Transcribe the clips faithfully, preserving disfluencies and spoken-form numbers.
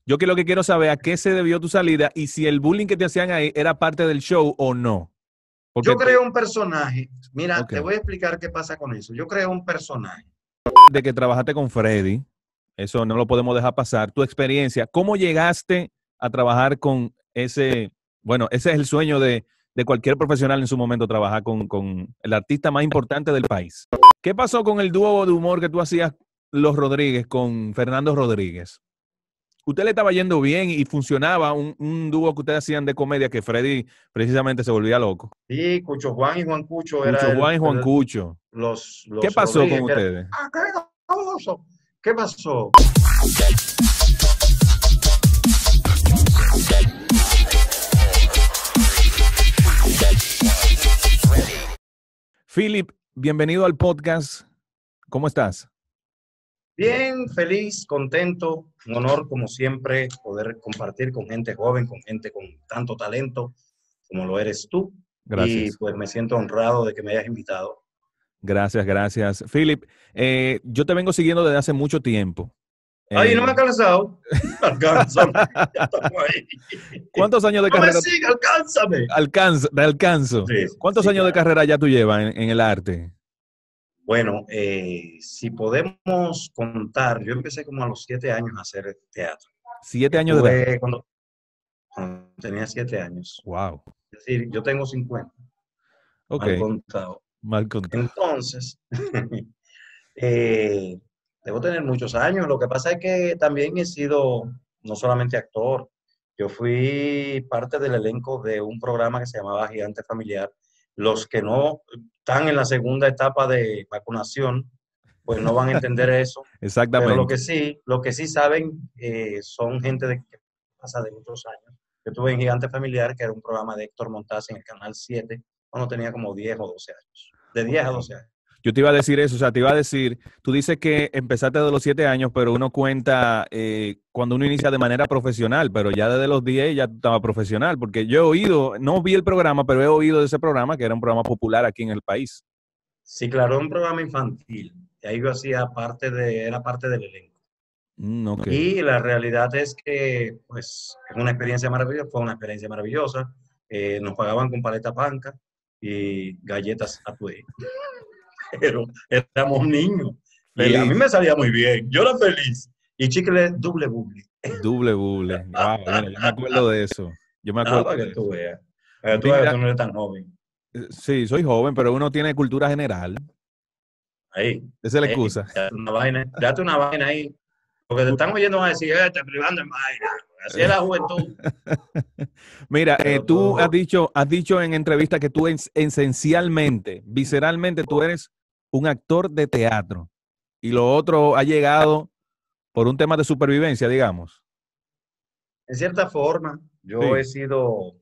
Yo que lo que quiero saber a qué se debió tu salida y si el bullying que te hacían ahí era parte del show o no. Porque Yo te, creo un personaje. Mira, ok, te voy a explicar qué pasa con eso. Yo creo un personaje. de que trabajaste con Freddy, eso no lo podemos dejar pasar. Tu experiencia, ¿cómo llegaste a trabajar con ese, bueno, ese es el sueño de, de cualquier profesional en su momento, trabajar con, con el artista más importante del país. ¿Qué pasó con el dúo de humor que tú hacías, Los Rodríguez, con Fernando Rodríguez? Usted le estaba yendo bien y funcionaba un, un dúo que ustedes hacían de comedia que Freddy precisamente se volvía loco. Sí, Cucho Juan y Juan Cucho Cucho era el, Juan y Juan el- Cucho. los, ¿Qué los pasó con Rodríguez, que era, ustedes? ¡ah, qué baboso! ¿Qué pasó? Philip, bienvenido al podcast. ¿Cómo estás? Bien, feliz, contento, un honor como siempre poder compartir con gente joven, con gente con tanto talento como lo eres tú. Y Gracias. pues me siento honrado de que me hayas invitado. Gracias, gracias. Philip, eh, yo te vengo siguiendo desde hace mucho tiempo. Ay, no me Eh, ha cansado. Alcánzame, ya estamos ahí. ¿Cuántos años de No me carrera sigas, alcánzame. alcanzo, te alcanzo? Sí, ¿Cuántos sí, años de claro. carrera ya tú llevas en, en el arte? Bueno, eh, si podemos contar, yo empecé como a los siete años a hacer teatro. Siete años de edad. Estuve cuando, cuando tenía siete años. Wow. Es decir, yo tengo cincuenta, Ok, mal contado. mal contado. Entonces, eh, debo tener muchos años. Lo que pasa es que también he sido no solamente actor, yo fui parte del elenco de un programa que se llamaba Gigante Familiar. Los que no están en la segunda etapa de vacunación, pues no van a entender eso, pero lo que Exactamente. sí, lo que sí saben eh, son gente de que pasa de muchos años. Yo estuve en Gigante Familiar, que era un programa de Héctor Montaz en el Canal siete cuando tenía como diez o doce años. De diez Ok. a doce años. Yo te iba a decir eso, o sea, te iba a decir, tú dices que empezaste desde los siete años, pero uno cuenta eh, cuando uno inicia de manera profesional, pero ya desde los diez ya tú estabas profesional, porque yo he oído, no vi el programa, pero he oído de ese programa, que era un programa popular aquí en el país. Sí, claro, un programa infantil. Y ahí yo hacía parte de, era parte del elenco. Mm, ok. Y la realidad es que, pues, es una experiencia maravillosa, fue una experiencia maravillosa. Eh, nos pagaban con paleta panca y galletas Atuey. Pero éramos niños. Y a mí Feliz. me salía muy bien. Yo era feliz. Y chicle doble buble. Doble bule. Wow, mira, yo me acuerdo de eso. Yo me Ah, acuerdo para de que tú eso. veas. Para que tú veas que Mira, tú no eres tan joven. eh, sí, soy joven, pero uno tiene cultura general. Ahí, Esa es la ahí, excusa. date una vaina, date una vaina ahí. Porque te Tú- están oyendo van a decir, eh, te privando en vaina. Así es la juventud. Mira, eh, Pero tú has tú, dicho, has dicho en entrevista que tú es- esencialmente, visceralmente, tú eres un actor de teatro y lo otro ha llegado por un tema de supervivencia, digamos. en cierta forma, yo he Sí, sido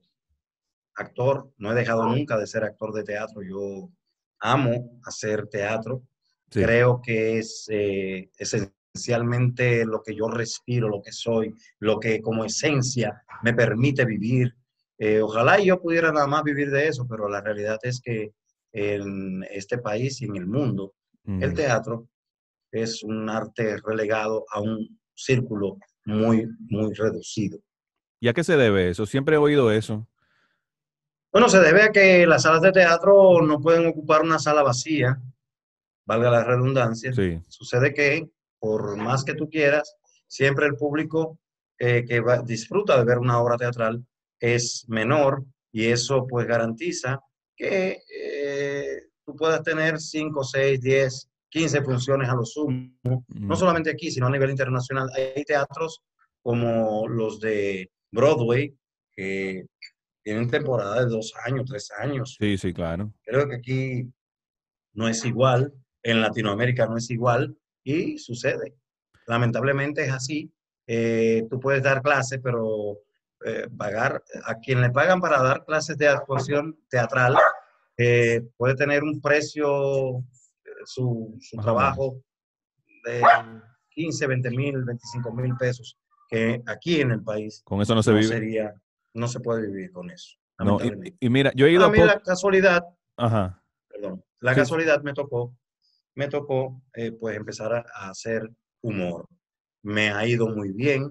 actor, no he dejado nunca de ser actor de teatro. Yo amo hacer teatro. sí. Creo que es eh, esencialmente lo que yo respiro, lo que soy, lo que como esencia me permite vivir. Eh, ojalá yo pudiera nada más vivir de eso, pero la realidad es que en este país y en el mundo, el Mm. teatro es un arte relegado a un círculo muy, muy reducido. ¿Y a qué se debe eso? Siempre he oído eso. Bueno, se debe a que las salas de teatro no pueden ocupar una sala vacía, valga la redundancia. Sí. Sucede que, por más que tú quieras, siempre el público eh, que va- disfruta de ver una obra teatral es menor y eso pues garantiza que eh, tú puedas tener cinco, seis, diez, quince funciones a lo sumo, no Mm. solamente aquí, sino a nivel internacional. Hay teatros como los de Broadway, que tienen temporada de dos años, tres años. Sí, sí, claro. Creo que aquí no es igual, en Latinoamérica no es igual y sucede. Lamentablemente es así. Eh, tú puedes dar clases, pero eh, pagar a quien le pagan para dar clases de actuación teatral eh, puede tener un precio, eh, su, su Más o menos. trabajo de quince, veinte mil, veinticinco mil pesos, que aquí en el país Con eso no se no vive. sería, no se puede vivir con eso, No, y, lamentablemente. y mira, yo he ido A a mí poco. la casualidad, Ajá. perdón, la Sí, casualidad me tocó, me tocó eh, pues empezar a, a hacer humor. Me ha ido muy bien.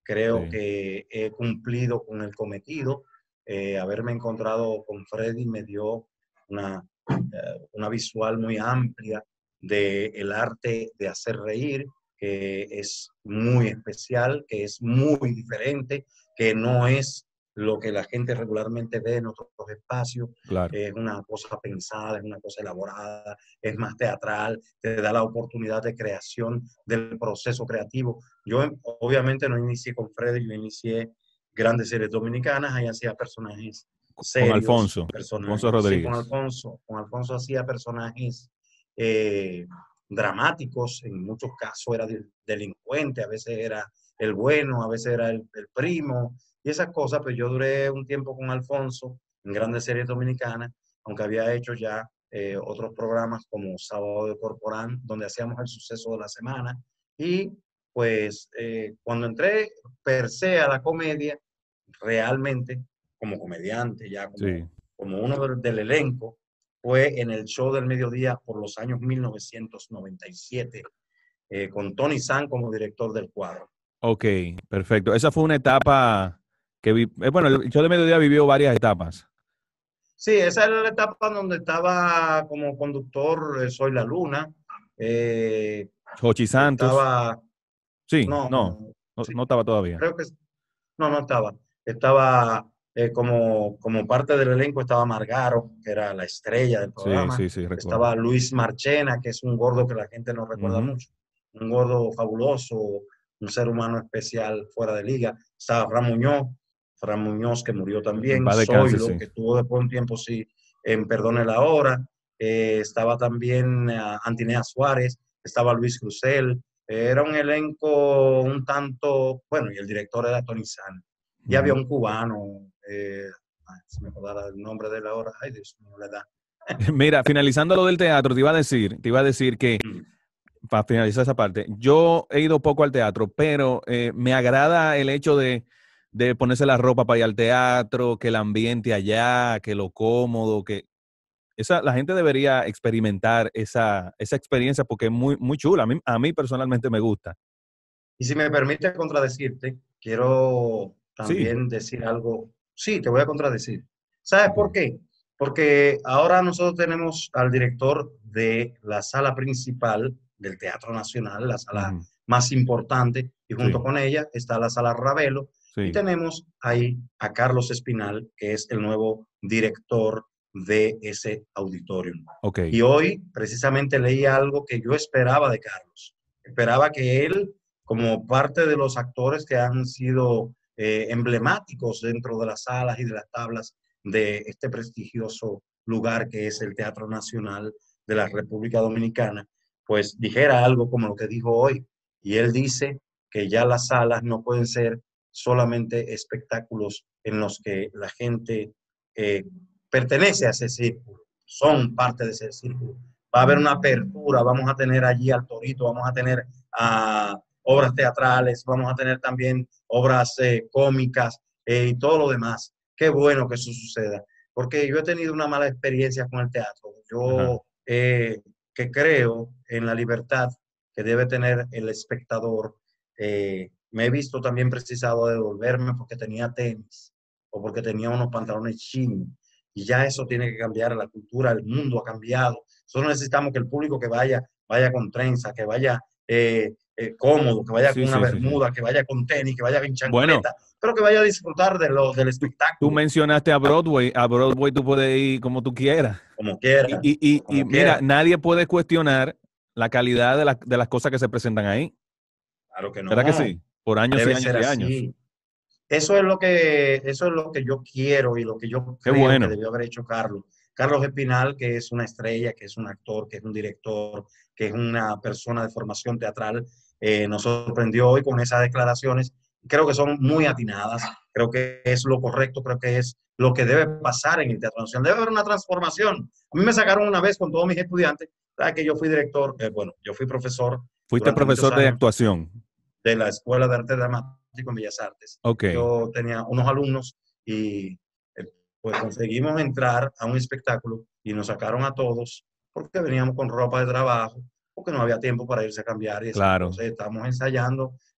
Creo Sí, que he cumplido con el cometido. Eh, haberme encontrado con Freddy me dio una, eh, una visual muy amplia del arte de hacer reír, que es muy especial, que es muy diferente, que no es lo que la gente regularmente ve en otros espacios. claro. Es una cosa pensada, es una cosa elaborada, es más teatral, te da la oportunidad de creación del proceso creativo. Yo obviamente no inicié con Freddy, yo inicié grandes series dominicanas, ahí hacía personajes Con serios, Alfonso, Alfonso personajes, sí, con Rodríguez. Alfonso, con Alfonso hacía personajes eh, dramáticos, en muchos casos era delincuente, a veces era el bueno, a veces era el, el primo, y esas cosas, pues yo duré un tiempo con Alfonso en grandes series dominicanas, aunque había hecho ya eh, otros programas como Sábado de Corporán, donde hacíamos el suceso de la semana, y pues eh, cuando entré per se a la comedia, realmente como comediante, ya como, Sí. como uno del, del elenco, fue en el show del mediodía por los años mil novecientos noventa y siete, eh, con Tony San como director del cuadro. Ok, perfecto. Esa fue una etapa que vi, eh, bueno, el show de mediodía vivió varias etapas. Sí, esa era la etapa donde estaba como conductor eh, Soy la Luna, eh, Jochi Santos. estaba, Sí, no, no, no, sí, no estaba todavía. creo que no, no estaba. Estaba eh, como, como parte del elenco, estaba Margaro, que era la estrella del Sí, programa. sí, sí, recuerdo. Estaba Luis Marchena, que es un gordo que la gente no recuerda Ujú. mucho. Un gordo fabuloso, un ser humano especial fuera de liga. Estaba Fran Muñoz, Fran Muñoz que murió En también. paz descanse, Zoilo, sí. que estuvo después un tiempo, sí, en Perdone la Hora. Eh, estaba también uh, Antinea Suárez, estaba Luis Crucel. Eh, era un elenco un tanto, bueno, y el director era Tony San. Ya había Ujú. un cubano, eh, ay, si me acordara el nombre de él ahora, ay Dios mío, la edad. Mira, finalizando lo del teatro, te iba a decir, te iba a decir que, Mm. para finalizar esa parte, yo he ido poco al teatro, pero eh, me agrada el hecho de, de ponerse la ropa para ir al teatro, que el ambiente allá, que lo cómodo, que esa, la gente debería experimentar esa, esa experiencia porque es muy, muy chula. A mí, a mí personalmente me gusta. Y si me permite contradecirte, quiero Sí. también decir algo. Sí, te voy a contradecir. ¿Sabes por Ok. qué? Porque ahora nosotros tenemos al director de la sala principal del Teatro Nacional, la sala Ujú. más importante, y junto Sí, con ella está la sala Ravelo, y sí. tenemos ahí a Carlos Espinal, que es el nuevo director de ese auditorium. Ok. Y hoy precisamente leí algo que yo esperaba de Carlos. Esperaba que él, como parte de los actores que han sido eh, emblemáticos dentro de las salas y de las tablas de este prestigioso lugar que es el Teatro Nacional de la República Dominicana, pues dijera algo como lo que dijo hoy. Y él dice que ya las salas no pueden ser solamente espectáculos en los que la gente eh, pertenece a ese círculo, son parte de ese círculo. Va a haber una apertura, vamos a tener allí al Torito, vamos a tener a obras teatrales, vamos a tener también obras eh, cómicas eh, y todo lo demás. Qué bueno que eso suceda, porque yo he tenido una mala experiencia con el teatro. Ajá. Yo eh, que creo en la libertad que debe tener el espectador, eh, me he visto también precisado de devolverme porque tenía tenis o porque tenía unos pantalones chinos. Y ya eso tiene que cambiar, la cultura, el mundo ha cambiado. Nosotros necesitamos que el público que vaya, vaya con trenza, que vaya eh, eh, cómodo, que vaya con Sí, una sí, sí, sí. bermuda, que vaya con tenis, que vaya en Bueno, chancleta, pero que vaya a disfrutar de lo, del tú, tú espectáculo, mencionaste a Broadway. A Broadway tú puedes ir como tú quieras. como Y, quiera, y, y, y como mira, quiera. nadie puede cuestionar la calidad de, la- de las cosas que se presentan ahí. Claro que ¿Verdad que no, sí? Por años y debe años ser y años. así. Eso es lo que, eso es lo que yo quiero y lo que yo Qué creo que bueno. debió haber hecho Carlos. Carlos Espinal, que es una estrella, que es un actor, que es un director, que es una persona de formación teatral, eh, nos sorprendió hoy con esas declaraciones. Creo que son muy atinadas, creo que es lo correcto, creo que es lo que debe pasar en el Teatro Nacional. Debe haber una transformación. A mí me sacaron una vez con todos mis estudiantes, ¿sabes? Que yo fui director, eh, bueno, yo fui profesor Fuiste durante muchos profesor de años actuación. de la Escuela de Arte Dramático en Bellas Artes. Ok, Yo tenía unos alumnos y eh, pues conseguimos entrar a un espectáculo y nos sacaron a todos porque veníamos con ropa de trabajo, porque no había tiempo para irse a cambiar y esas claro. cosas. Estábamos ensayando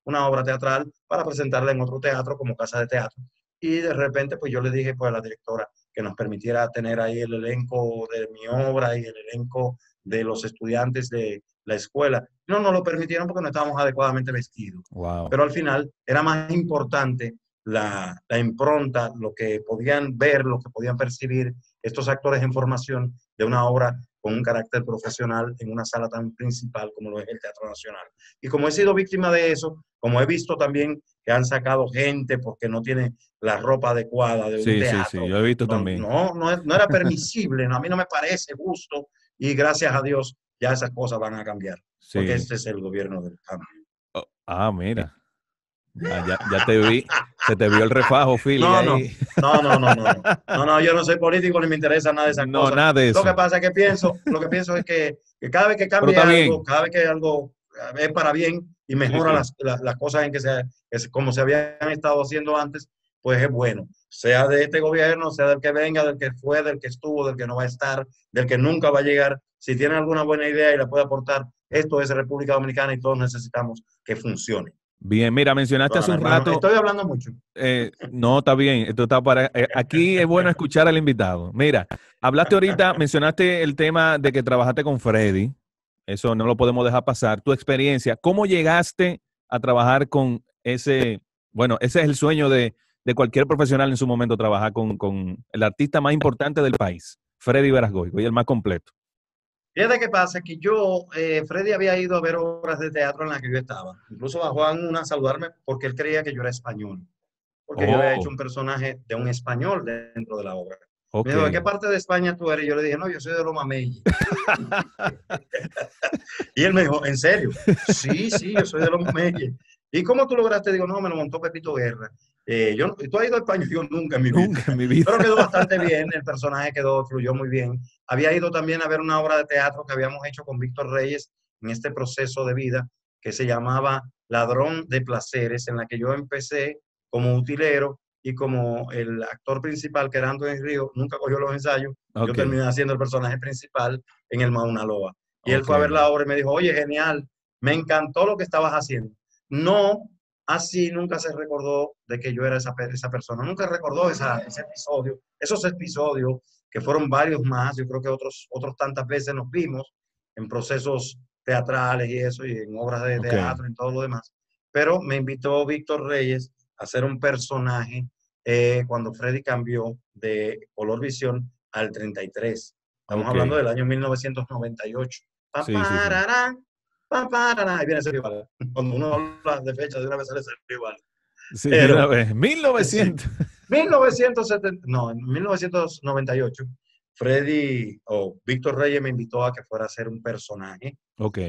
una obra teatral para presentarla en otro teatro como casa de teatro. Y de repente, pues yo le dije pues, a la directora que nos permitiera tener ahí el elenco de mi obra y el elenco de los estudiantes de la escuela. No nos lo permitieron porque no estábamos adecuadamente vestidos. Wow. Pero al final era más importante la, la impronta, lo que podían ver, lo que podían percibir estos actores en formación de una obra con un carácter profesional en una sala tan principal como lo es el Teatro Nacional. Y como he sido víctima de eso, como he visto también que han sacado gente porque no tiene la ropa adecuada de un Sí, sí, teatro, sí, yo he visto no, también. no, no, no era permisible, no, a mí no me parece justo y gracias a Dios ya esas cosas van a cambiar, porque Sí. este es el gobierno del cambio. Oh, ah, mira. Ya, ya, ya te vi. Se te vio el refajo, Philly, No, no, ahí. no, no, no, no, no, no, no, yo no soy político ni me interesa nada de esas No, cosas. nada de Lo que eso. pasa es que pienso, lo que pienso es que, que cada vez que Pero cambie está algo, bien. cada vez que algo es para bien y Sí, mejora sí. las, las, las cosas en que se, es como se habían estado haciendo antes, pues es bueno. Sea de este gobierno, sea del que venga, del que fue, del que estuvo, del que no va a estar, del que nunca va a llegar. Si tiene alguna buena idea y la puede aportar, esto es República Dominicana y todos necesitamos que funcione. Bien, mira, mencionaste hace Bueno, un hermano, rato. estoy hablando mucho. Eh, no, está bien. Esto está para, eh, aquí es bueno escuchar al invitado. Mira, hablaste ahorita, mencionaste el tema de que trabajaste con Freddy. Eso no lo podemos dejar pasar. Tu experiencia, ¿cómo llegaste a trabajar con ese? Bueno, ese es el sueño de, de cualquier profesional en su momento, trabajar con, con el artista más importante del país, Freddy Verasgoico, y el más completo. Fíjate qué pasa, que yo, eh, Freddy había ido a ver obras de teatro en las que yo estaba. Incluso bajó a una a saludarme porque él creía que yo era español, porque yo había hecho Oh, un personaje de un español dentro de la obra. Me ok. dijo, ¿de qué parte de España tú eres? Y yo le dije, no, yo soy de Loma Melle. Y él me dijo, ¿en serio? Sí, sí, yo soy de Loma Melle. ¿Y cómo tú lograste? Digo, no, me lo montó Pepito Guerra. Eh, yo, ¿tú has ido a España? Yo nunca en mi vida. Nunca en mi vida. Pero quedó bastante bien, el personaje quedó, fluyó muy bien. Había ido también a ver una obra de teatro que habíamos hecho con Víctor Reyes en este proceso de vida que se llamaba Ladrón de Placeres, en la que yo empecé como utilero y como el actor principal, que era Antonio Río, nunca cogió los ensayos. Yo Ok, terminé haciendo el personaje principal en el Mauna Loa. Y él ok. fue a ver la obra y me dijo, oye, genial, me encantó lo que estabas haciendo. No, así nunca se recordó de que yo era esa, esa persona, nunca recordó esa, ese episodio, esos episodios que fueron varios más, yo creo que otros, otros tantas veces nos vimos en procesos teatrales y eso, y en obras de Ok, teatro y todo lo demás. Pero me invitó Víctor Reyes a hacer un personaje eh, cuando Freddy cambió de Color Visión al treinta y tres. Estamos ok. hablando del año mil novecientos noventa y ocho. Pa, Sí, sí, sí. parará, pa, parará. Ahí viene ese rival. Cuando uno habla de fecha, de una vez sale ese rival. Sí, de una Pero, vez. eh, sí, mil novecientos. mil novecientos setenta, no, en mil novecientos noventa y ocho, Freddy o Víctor Reyes me invitó a que fuera a hacer un personaje Ok.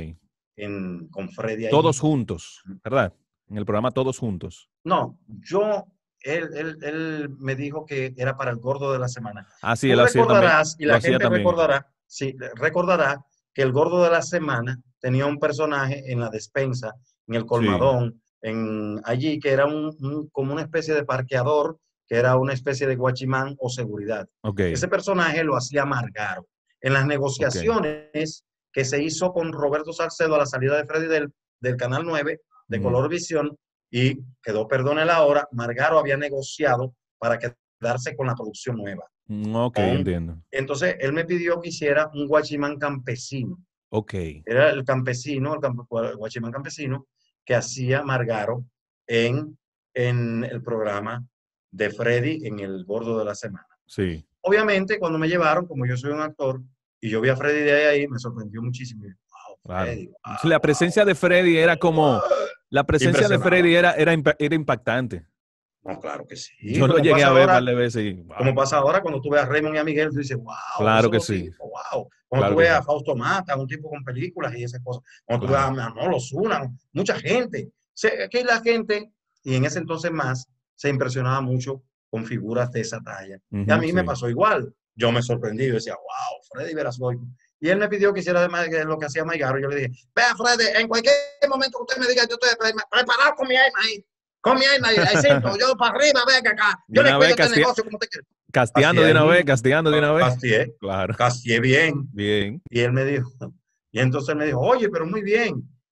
en, con Freddy Todos allí. juntos, ¿verdad? En el programa Todos Juntos. No, yo, él, él, él me dijo que era para el gordo de la semana. Ah, sí, Tú él hacía también. recordarás, y Lo la hacía gente también. recordará, sí, recordará que el gordo de la semana tenía un personaje en la despensa, en el Sí. colmadón, en allí, que era un, un, como una especie de parqueador, que era una especie de guachimán o seguridad. Ok, Ese personaje lo hacía Margaro. En las ok. negociaciones que se hizo con Roberto Salcedo a la salida de Freddy del, del Canal nueve, de Mm, Color Visión, y quedó, perdone la hora, Margaro había negociado para quedarse con la producción nueva. mm, ok, Con, entiendo. entonces, él me pidió que hiciera un guachimán campesino. Ok. Era el campesino, el, camp el guachimán campesino, que hacía Margaro en, en el programa de Freddy en El Gordo de la Semana. Sí. Obviamente, cuando me llevaron, como yo soy un actor, y yo vi a Freddy de ahí, me sorprendió muchísimo. Wow, Claro. Freddy, Sí, la wow, presencia wow. de Freddy era como, la presencia de Impresionaba. Freddy era, era, impa- era impactante. No, claro que sí, Yo lo como llegué pasa a ver un ahora, par de veces y, como wow. pasa ahora cuando tú ves a Raymond y a Miguel, tú dices, wow, Claro esos que dos sí, tipos, wow. Cuando claro tú que ves sí. a Fausto Mata, un tipo con películas y esas cosas. Cuando tú ves a Claro. Manolo Zuna, mucha gente. Se, que la gente, y en ese entonces más, se impresionaba mucho con figuras de esa talla. Y a Ujú, mí me sí. pasó igual. Yo me sorprendí, yo decía, wow, Freddy Verasgoico. Y él me pidió que hiciera además de lo que hacía Maigaro. Yo le dije, vea, Freddy, en cualquier momento que usted me diga, yo estoy preparado con mi alma ahí. Con mi alma ahí, siento, yo para arriba, venga acá. De Yo le una vez cuido este castia- negocio como usted quiere. casteando Castié, de una vez, casteando de una vez. castié, Claro. castié bien. Bien. Y él me dijo, y entonces él me dijo, oye, pero muy bien.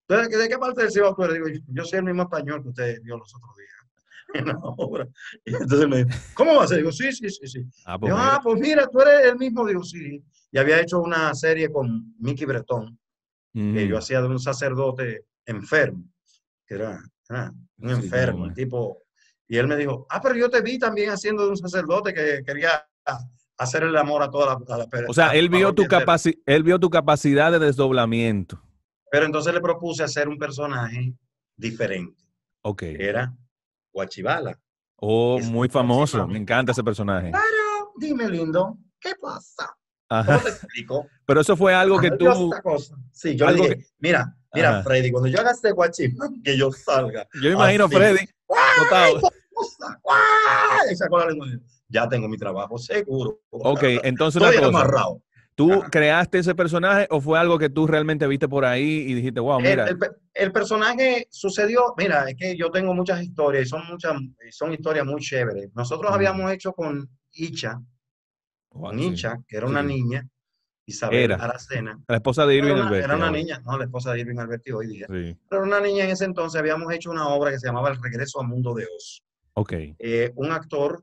Entonces, ¿de qué parte del Cibao tú eres? Digo, yo soy el mismo español que usted vio los otros días en la obra. Y entonces me dijo, ¿cómo va a ser? Digo, sí, sí, sí, sí. Ah, pues Digo, mira. ah, pues mira, tú eres el mismo. Digo, sí. Y había hecho una serie con Mickey Bretón, que yo Ujú. hacía de un sacerdote enfermo, que era, era un Sí, como enfermo, un me- tipo. Y él me dijo, ah, pero yo te vi también haciendo de un sacerdote que quería hacer el amor a toda la, a la, O sea, a la él vio parroquia tu entera. capaci- él vio tu capacidad de desdoblamiento. Pero entonces le propuse hacer un personaje diferente, Ok. que era Guachibala. Oh, Es muy famoso. Me Guachimán. encanta ese personaje. Claro, dime lindo, ¿qué pasa? Ajá. ¿Cómo te explico? Pero eso fue algo que Yo tú, esta cosa. Sí, yo le algo que, dije, mira, mira, ajá. Freddy, cuando yo haga este Guachimán, que yo salga Yo imagino a así. Freddy ¡Ay, botado. qué cosa! ¡Ay! Y sacó la lengua. Ya tengo mi trabajo seguro. Ok, entonces una Estoy cosa. amarrado. ¿Tú Ajá. creaste ese personaje o fue algo que tú realmente viste por ahí y dijiste, wow, El, mira, el, el, personaje sucedió, mira, es que yo tengo muchas historias y son muchas, son historias muy chéveres. Nosotros mm, habíamos hecho con Icha, wow, con sí, Icha, que era una sí, niña, Isabel era Aracena, la esposa de era Irving una, era Alberti una ahora. niña, no la esposa de Irving Alberti hoy día, Sí, pero era una niña en ese entonces, habíamos hecho una obra que se llamaba El Regreso al Mundo de Oz. ok. Eh, un actor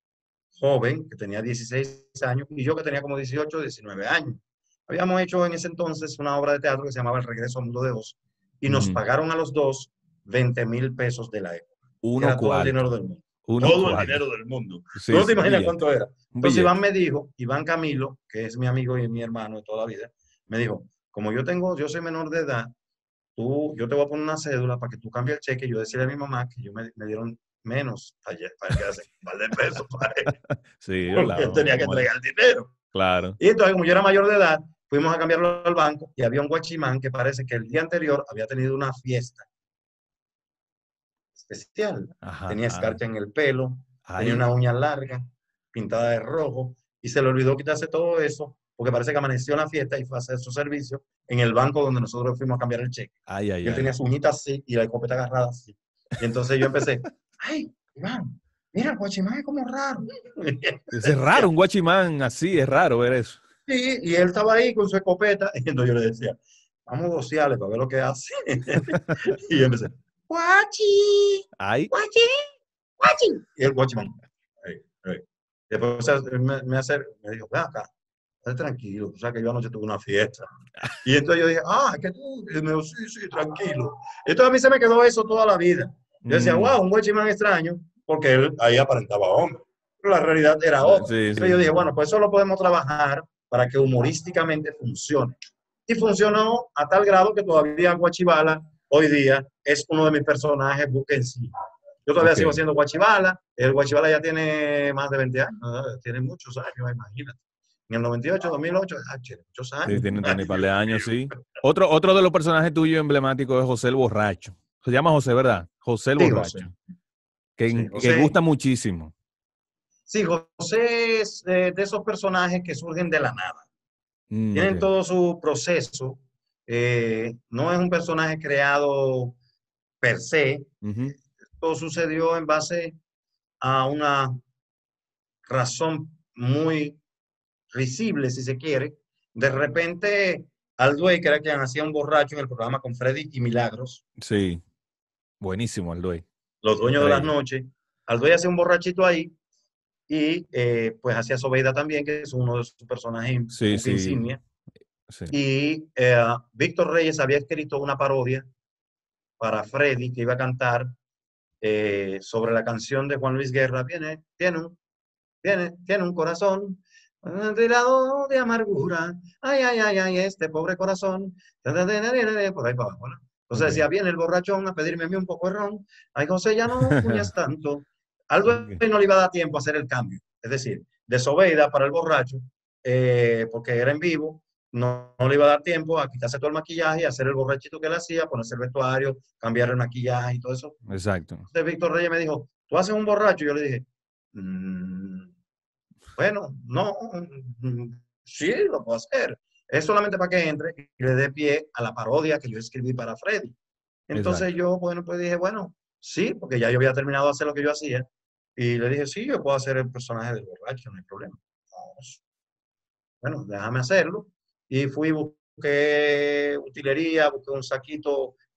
joven que tenía dieciséis años y yo que tenía como dieciocho, diecinueve años. Habíamos hecho en ese entonces una obra de teatro que se llamaba El Regreso al Mundo de Oz y nos Ujú. pagaron a los dos veinte mil pesos de la época, que Uno era todo el dinero cuarto, del mundo. uno Todo el cuarto. dinero del mundo. Tú Sí, no te sí, un imaginas billete, cuánto era. un Entonces Iván billete. me dijo, Iván Camilo, que es mi amigo y mi hermano de toda la vida, me dijo, como yo tengo, yo soy menor de edad, tú, yo te voy a poner una cédula para que tú cambies el cheque. Yo decía a mi mamá que yo me, me dieron menos ayer, para que hace un par de pesos para él, Sí, porque ¿verdad? él tenía que Vamos a- entregar el dinero. Claro. Y entonces, como yo era mayor de edad, fuimos a cambiarlo al banco y había un guachimán que parece que el día anterior había tenido una fiesta especial. Ajá, Tenía ay, escarcha en el pelo, tenía ay, una uña larga, pintada de rojo, y se le olvidó quitarse todo eso, porque parece que amaneció en la fiesta y fue a hacer su servicio en el banco donde nosotros fuimos a cambiar el cheque. ay, ay, Y él tenía ay. su uñita así y la escopeta agarrada así. Y entonces yo empecé, ay, Iván, mira, el guachimán es como raro. Es raro, un guachimán así, es raro ver eso. Sí, y él estaba ahí con su escopeta, y entonces yo le decía, vamos sociales para ver lo que hace. Y yo empecé, guachi, Ay, guachi, guachi. Y el guachimán, hey, hey. Después o sea, me, me, hace, me dijo, ven acá, estate tranquilo, tú sabes que yo anoche tuve una fiesta. Y entonces yo dije, ah, es que tú, y me dijo, sí, sí, tranquilo. Entonces a mí se me quedó eso toda la vida. Yo decía, mm, wow, un guachimán extraño, porque él ahí aparentaba hombre. Pero la realidad era eh, otra. sí, Entonces yo sí. dije, bueno, pues eso lo podemos trabajar para que humorísticamente funcione. Y funcionó a tal grado que todavía Guachibala hoy día es uno de mis personajes en sí. Yo todavía Ok. sigo haciendo Guachibala. El Guachibala ya tiene más de veinte años, ¿no? Tiene muchos años, imagínate. En el noventa y ocho, dos mil ocho, ah, tiene muchos Sí, años. tiene, Ay, tiene un par de Dios años, mío. sí. Otro, otro de los personajes tuyos emblemáticos es José el Borracho. Se llama José, ¿verdad? José el Sí, José. Borracho. Sí, Que, que José. gusta muchísimo. Sí, José es eh, de esos personajes que surgen de la nada. Mm, ok. Tienen todo su proceso. Eh, no es un personaje creado per se. Ujú. Todo sucedió en base a una razón muy risible, si se quiere. De repente, Alduey, que era quien hacía un borracho en el programa con Freddy y Milagros, Sí, buenísimo Aldoy. los dueños de las Estrella. noches, Alduey hacía un borrachito ahí y eh, pues hacía Sobeida también, que es uno de sus personajes Sí, buque sí, insignia. sí. Y eh, Víctor Reyes había escrito una parodia para Freddy que iba a cantar eh, sobre la canción de Juan Luis Guerra. Viene, tiene un, tiene, tiene un corazón tirado de amargura. Ay, ay, ay, ay, este pobre corazón. Por ahí para abajo, ¿no? Entonces decía, Ok. viene el borrachón a pedirme a mí un poco de ron. Ay, José, ya no puñas tanto. Algo Ok. no le iba a dar tiempo a hacer el cambio. Es decir, de Sobeida para el borracho, eh, porque era en vivo, no, no, le iba a dar tiempo a quitarse todo el maquillaje y hacer el borrachito que él hacía, ponerse el vestuario, cambiar el maquillaje y todo eso. Exacto. Entonces Víctor Reyes me dijo, ¿tú haces un borracho? Y yo le dije, mmm, bueno, no, mm, sí, lo puedo hacer. Es solamente para que entre y le dé pie a la parodia que yo escribí para Freddy. Entonces Exacto. yo, bueno, pues dije, bueno, sí, porque ya yo había terminado de hacer lo que yo hacía. Y le dije, sí, yo puedo hacer el personaje del borracho, no hay problema. Vamos. Bueno, déjame hacerlo. Y fui, busqué utilería, busqué un saquito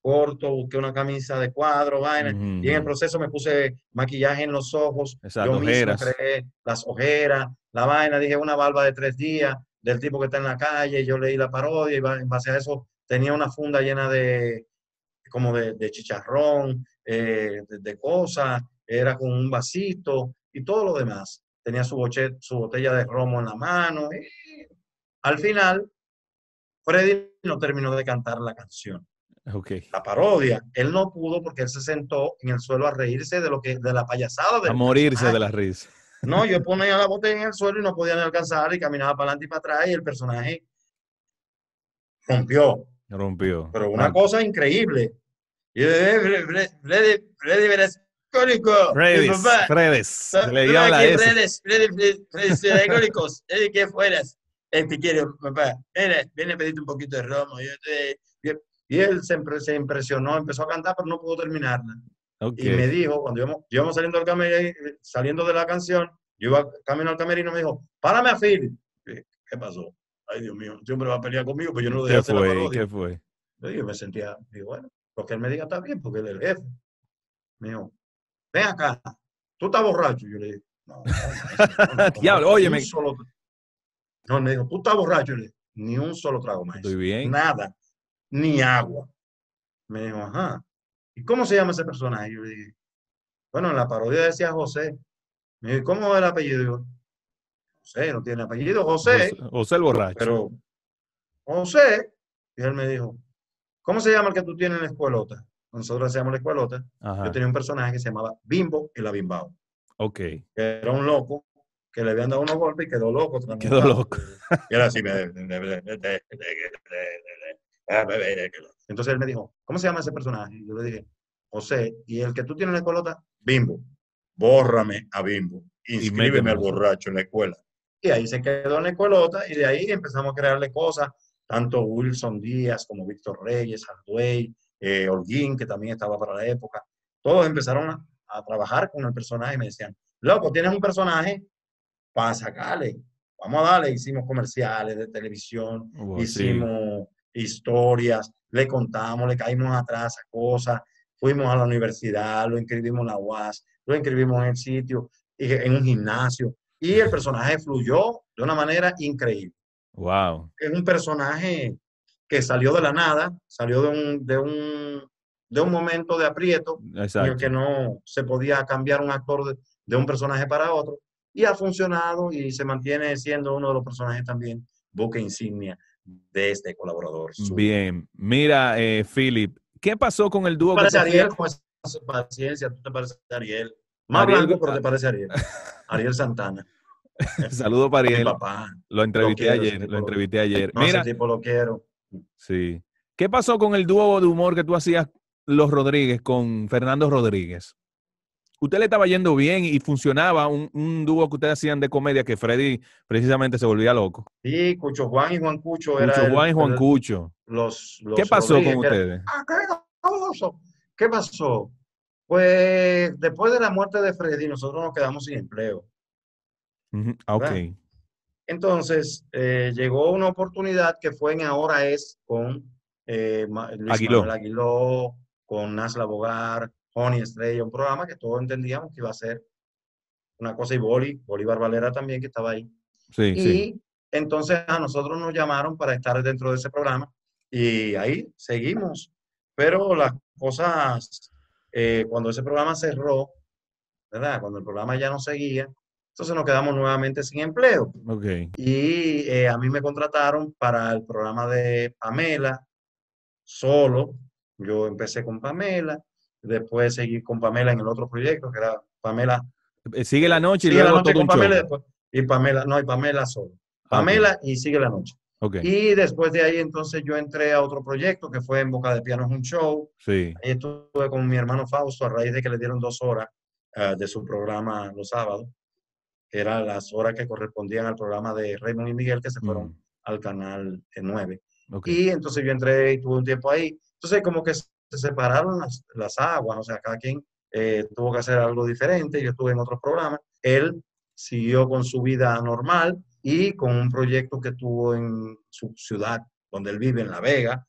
corto, busqué una camisa de cuadro, vaina, y en el Ujú. proceso me puse maquillaje en los ojos, yo Exacto, mismo ojeras. creé las ojeras, la vaina, dije una barba de tres días del tipo que está en la calle, yo leí la parodia y va- en base a eso tenía una funda llena de como de, de chicharrón, eh, de, de cosas, era con un vasito y todo lo demás. Tenía su, boche, su botella de romo en la mano. Y al final, Freddy no terminó de cantar la canción. Ok. La parodia, él no pudo porque él se sentó en el suelo a reírse de lo que de la payasada A del morirse de personaje. la risa. No, yo ponía la botella en el suelo y no podía ni alcanzar y caminaba para adelante y para atrás y el personaje rompió. Rompió. Pero una Ah, cosa increíble. Y de Freddy, Freddy, Freddy Velascónico, mi Fredes, papá. Fredes. Se le Ven llaman la aquí, S. Freddy, Freddy, Freddy, Freddy Velascónicos. Es que fueras. El que quiere, papá. Viene, viene a pedirte un poquito de romo. Yo te- yo- y él se, impre- se impresionó, empezó a cantar, pero no pudo terminarla. Ok. Y me dijo, cuando íbamos, íbamos saliendo del camerino, saliendo de la canción, yo iba camino al camerino y me dijo, párame a Philip. ¿Qué, qué pasó? Ay, Dios mío, este hombre va a pelear conmigo, pero yo no lo dejé ¿Qué hacer la fue? parodia. ¿Qué fue? Yo me sentía, digo, bueno, lo que él me diga está bien, porque él es el jefe. Me dijo, ven acá, tú estás borracho. Yo le dije, no, no, maestro, yo no he tomado Diablo, ni un óyeme. solo. No, él me dijo, tú estás borracho. Yo le dije, ni un solo trago, Estoy maestro. bien. Nada, ni agua. Me dijo, ajá. ¿Y cómo se llama ese personaje? Yo le dije, bueno, en la parodia decía José. Me dijo, ¿y cómo es el apellido? Yo, José, no tiene apellido, José, José, José el borracho. pero José. Y él me dijo, ¿cómo se llama el que tú tienes en la escuelota? Nosotros hacíamos la escuelota. Yo Ajá. tenía un personaje que se llamaba Bimbo el Abimbao, Ok. que era un loco que le habían dado unos golpes y quedó loco, Quedó trasnochado. loco. Y era así. Entonces él me dijo, ¿cómo se llama ese personaje? Y yo le dije, José, ¿y el que tú tienes en la escuelota? Bimbo. Bórrame a Bimbo. Y Inscríbeme al métemelo. borracho en la escuela. Y ahí se quedó en la escuelota y de ahí empezamos a crearle cosas, tanto Wilson Díaz como Víctor Reyes, Arduey, eh, Holguín, que también estaba para la época. Todos empezaron a, a trabajar con el personaje y me decían, loco, tienes un personaje para sacarle. Vamos a darle, hicimos comerciales de televisión, Oh, sí. hicimos historias, le contamos, le caímos atrás a cosas, fuimos a la universidad, lo inscribimos en la U A S, lo inscribimos en el sitio, en un gimnasio, y el personaje fluyó de una manera increíble. Wow. Es un personaje que salió de la nada, salió de un, de un, de un momento de aprieto en el que Exacto. no se podía cambiar un actor de, de un personaje para otro, y ha funcionado y se mantiene siendo uno de los personajes también buque insignia de este colaborador suyo. Bien. Mira, eh, Philip, ¿qué pasó con el ¿Tú te dúo que tú pareces a hacías? Ariel con esa paciencia? ¿Tú te pareces a Ariel? Más Ariel, blanco, pero ah, te parece a Ariel. Ariel Santana. saludo para Mi Ariel. papá. Lo Lo entrevisté quiero, ese ayer, lo tipo lo, entrevisté ayer. no, ese Mira, tipo lo quiero. sí. ¿Qué pasó con el dúo de humor que tú hacías, Los Rodríguez, con Fernando Rodríguez? Usted le estaba yendo bien y funcionaba un, un dúo que ustedes hacían de comedia que Freddy precisamente se volvía loco. Sí, Cucho Juan y Juan Cucho Cucho era el, Juan y Juan el- Cucho. los, ¿Qué los pasó con Rodríguez, que era, ustedes? ¡ah, qué famoso! ¿Qué pasó? Pues después de la muerte de Freddy, nosotros nos quedamos sin empleo, Ujú. Ah, ok. ¿verdad? Entonces, eh, llegó una oportunidad que fue en Ahora Es con eh, Ma- Luis Manuel Aguiló. Aguiló, con Nasla Bogar, Honey Estrella, un programa que todos entendíamos que iba a ser una cosa, y Boli, Bolívar Valera también, que estaba ahí. Sí, sí. Y entonces a nosotros nos llamaron para estar dentro de ese programa y ahí seguimos. Pero las cosas, eh, cuando ese programa cerró, ¿verdad? Cuando el programa ya no seguía, entonces nos quedamos nuevamente sin empleo. Ok. Y eh, a mí me contrataron para el programa de Pamela, solo. Yo empecé con Pamela, después seguí con Pamela en el otro proyecto, que era Pamela. Eh, Sigue la eh, noche y sigue la luego noche todo con un Pamela y show. después, y Pamela, no, y Pamela solo. Ah, ok. Pamela y sigue la noche. Ok. Y después de ahí entonces yo entré a otro proyecto que fue En Boca de Piano es un show. Sí. Ahí estuve con mi hermano Fausto a raíz de que le dieron dos horas uh, de su programa los sábados, que eran las horas que correspondían al programa de Raymond y Miguel, que se fueron Mm, al canal nueve. ok. Y entonces yo entré y tuve un tiempo ahí. Entonces como que se separaron las, las aguas, o sea, cada quien eh, tuvo que hacer algo diferente. Yo estuve en otros programas. Él siguió con su vida normal y con un proyecto que tuvo en su ciudad, donde él vive, en La Vega.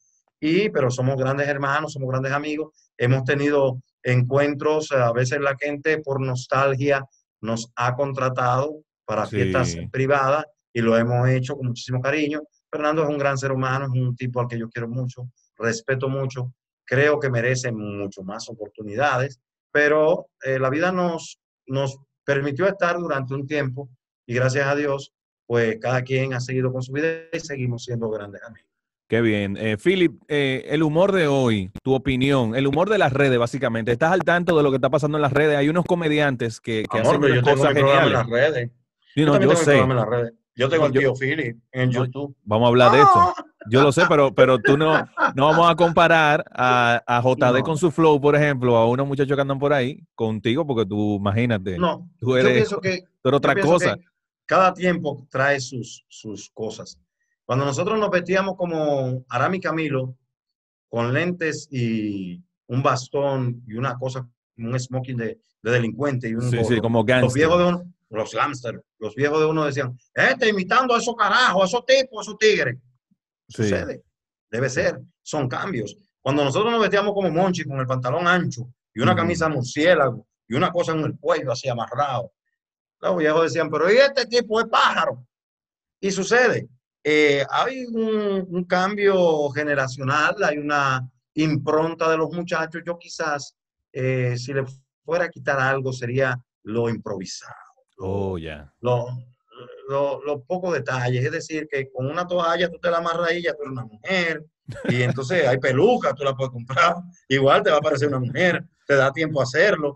y, pero somos grandes hermanos, somos grandes amigos. Hemos tenido encuentros, a veces la gente por nostalgia nos ha contratado para fiestas Sí, privadas y lo hemos hecho con muchísimo cariño. Fernando es un gran ser humano, es un tipo al que yo quiero mucho, respeto mucho, creo que merece mucho más oportunidades, pero eh, la vida nos, nos permitió estar durante un tiempo y gracias a Dios, pues cada quien ha seguido con su vida y seguimos siendo grandes amigos. qué bien. Eh, Philip, eh, el humor de hoy, tu opinión, el humor de las redes, básicamente. ¿Estás al tanto de lo que está pasando en las redes? Hay unos comediantes que, que Amor, hacen pero unas yo tengo cosas mi programa en geniales. las redes. Sí, Yo no, también yo tengo mi sé. programa en las redes. Yo tengo No, el yo, tío Philly en no, YouTube. vamos a hablar de eso. ¡Ah! Yo lo sé, pero, pero tú no, no vamos a comparar a, a J D con No, su flow, por ejemplo, a unos muchachos que andan por ahí contigo, porque tú, imagínate, no. tú Yo eres, pienso que, tú eres yo otra pienso cosa. que cada tiempo trae sus, sus cosas. Cuando nosotros nos vestíamos como Aram y Camilo, con lentes y un bastón y una cosa, un smoking de, de delincuente y un Sí, sí, gorro, como los gangster. viejos de uno, los gangsters, los viejos de uno decían, este imitando a esos carajos, a esos tipos, a esos tigres. Sí, Sucede, debe sí. ser, son cambios. Cuando nosotros nos vestíamos como Monchi con el pantalón ancho y una Ujú. camisa murciélago y una cosa en el cuello así amarrado, los viejos decían, pero ¿y este tipo es pájaro? Y sucede, eh, hay un, un cambio generacional, hay una impronta de los muchachos. Yo quizás, eh, si le fuera a quitar algo, sería lo improvisado, Oh, lo, ya. lo, lo- los pocos detalles. Es decir, que con una toalla tú te la amarras y ya tú eres una mujer. Y entonces hay pelucas, tú la puedes comprar. Igual te va a parecer una mujer, te da tiempo a hacerlo.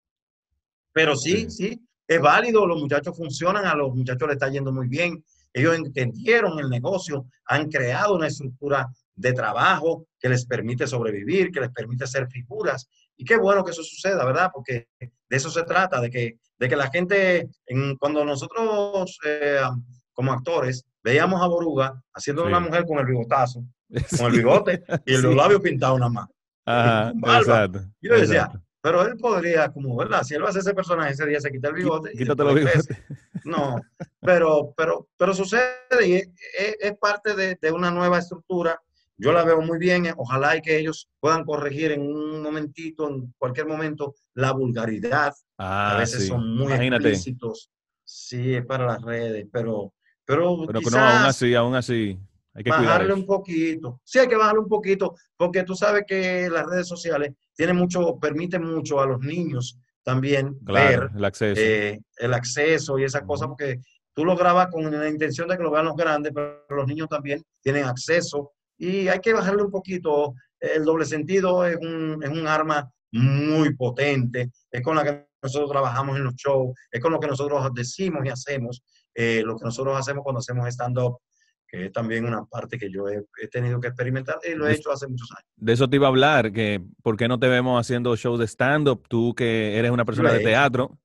Pero sí, Sí. sí, es válido, los muchachos funcionan, a los muchachos les está yendo muy bien, ellos entendieron el negocio, han creado una estructura de trabajo que les permite sobrevivir, que les permite ser figuras. Y qué bueno que eso suceda, ¿verdad? Porque de eso se trata, de que, de que la gente, en, cuando nosotros eh, como actores veíamos a Boruga haciendo una Sí. mujer con el bigotazo, con el Sí. bigote y los Sí. labios pintados nada más, y Ajá, con barba. exacto, Yo decía, exacto. pero él podría, como, ¿verdad? Si él va a hacer ese personaje ese día, se quita el Quí- bigote y Quítate después los le crece. bigotes. No, pero, pero, pero sucede y es, es- es parte de, de una nueva estructura. Yo la veo muy bien. eh, Ojalá y que ellos puedan corregir en un momentito, en cualquier momento, la vulgaridad, que a Ah, veces sí. son muy Imagínate. explícitos. Sí, es para las redes, pero, pero Pero que no, aún quizás así, aún así, hay que cuidar bajarle un eso. poquito. Sí, hay que bajarle un poquito, porque tú sabes que las redes sociales tienen mucho, permiten mucho a los niños también Claro, ver el acceso. eh, el acceso y esas cosas, Ujú. porque tú lo grabas con la intención de que lo vean los grandes, pero los niños también tienen acceso y hay que bajarle un poquito. El doble sentido es un, es un arma muy potente, es con la que nosotros trabajamos en los shows, es con lo que nosotros decimos y hacemos, eh, lo que nosotros hacemos cuando hacemos stand-up, que es también una parte que yo he, he tenido que experimentar y lo he De, hecho hace muchos años. de eso te iba a hablar, que por qué no te vemos haciendo shows de stand-up, tú que eres una Lo persona de he hecho. teatro,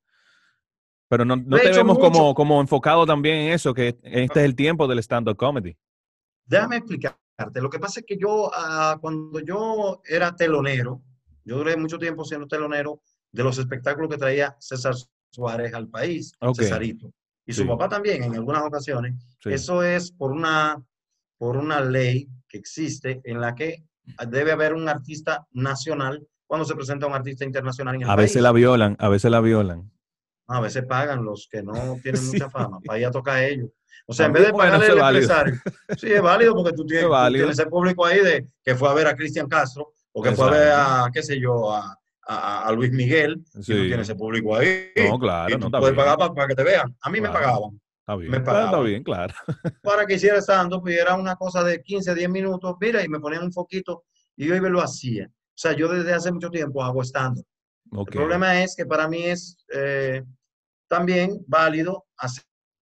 pero no, Lo no he te hecho vemos mucho. como, como enfocado también en eso, que este es el tiempo del stand-up comedy. Déjame explicarte. Lo que pasa es que yo, ah, cuando yo era telonero, yo duré mucho tiempo siendo telonero de los espectáculos que traía César Suárez al país, Ok, Cesarito, y su sí, papá también en algunas ocasiones. sí. Eso es por una, por una ley que existe en la que debe haber un artista nacional cuando se presenta un artista internacional en el A veces la país. violan, a veces la violan. A veces pagan los que no tienen Sí, mucha fama para ir a tocar a ellos. O sea, en vez también, de bueno, pagarle eso es al válido. empresario, sí es válido porque tú Eso es tienes, tú tienes válido. ese público ahí de que fue a ver a Cristian Castro o que fue a ver Exacto. a, qué sé yo, a, a, a Luis Miguel y tú tienes Sí. ese público ahí No, y claro, no, tú está puedes pagar bien. para, para que te vean. A mí me Claro. pagaban, Está me bien. Está, está pagaban bien, claro. para que hiciera stand-up y era una cosa de quince diez minutos, mira, y me ponían un foquito y yo iba y lo hacía. O sea, yo desde hace mucho tiempo hago stand-up. El Ok. problema es que para mí es eh, también válido hacer.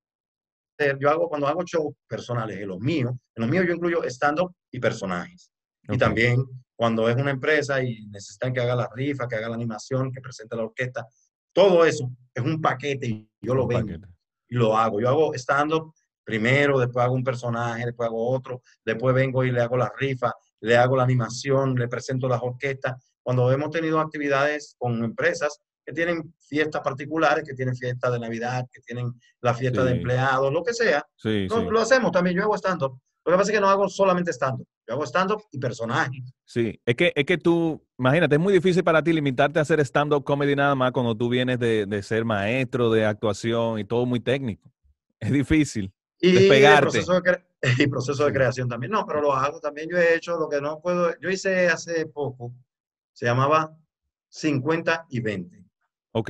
Yo hago, cuando hago shows personales, en los míos, en los míos yo incluyo stand-up y personajes. Y Ok. también cuando es una empresa y necesitan que haga la rifa, que haga la animación, que presente la orquesta, todo eso es un paquete y yo lo Un vendo paquete. y lo hago. Yo hago stand-up primero, después hago un personaje, después hago otro, después vengo y le hago la rifa, le hago la animación, le presento las orquestas. Cuando hemos tenido actividades con empresas que tienen fiestas particulares, que tienen fiesta de Navidad, que tienen la fiesta de Sí, empleados, lo que sea, sí, no, sí. lo hacemos también. Yo hago stand-up. Lo que pasa es que no hago solamente stand-up. Yo hago stand-up y personajes. Sí, es que, es que tú, imagínate, es muy difícil para ti limitarte a hacer stand-up comedy nada más cuando tú vienes de, de ser maestro de actuación y todo muy técnico. Es difícil Y de despegarte. proceso de, cre- y proceso de Sí. creación también. No, pero lo hago también. Yo he hecho lo que no puedo. Yo hice hace poco, se llamaba cincuenta y veinte. Ok,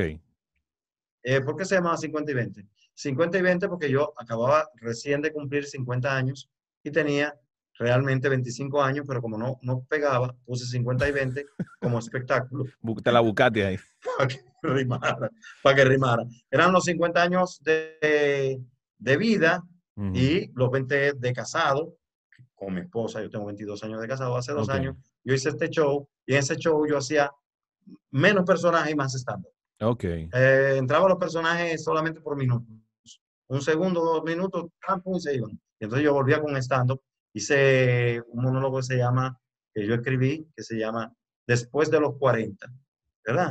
Eh, ¿por qué se llamaba cincuenta y veinte? cincuenta y veinte porque yo acababa recién de cumplir cincuenta años y tenía realmente veinticinco años, pero como no, no pegaba, puse cincuenta y veinte como espectáculo bu- te la buscaste ahí. para que rimara, para que rimara. Eran los cincuenta años de, de vida Ujú. y los veinte de casado con mi esposa. Yo tengo veintidós años de casado. Hace dos Ok, años yo hice este show y en ese show yo hacía menos personajes y más stand-up. ok. Eh, entraban los personajes solamente por minutos. Un segundo, dos minutos, campo y se iban. Y entonces yo volvía con stand-up. Hice un monólogo que se llama, que yo escribí, que se llama Después de los cuarenta, ¿verdad?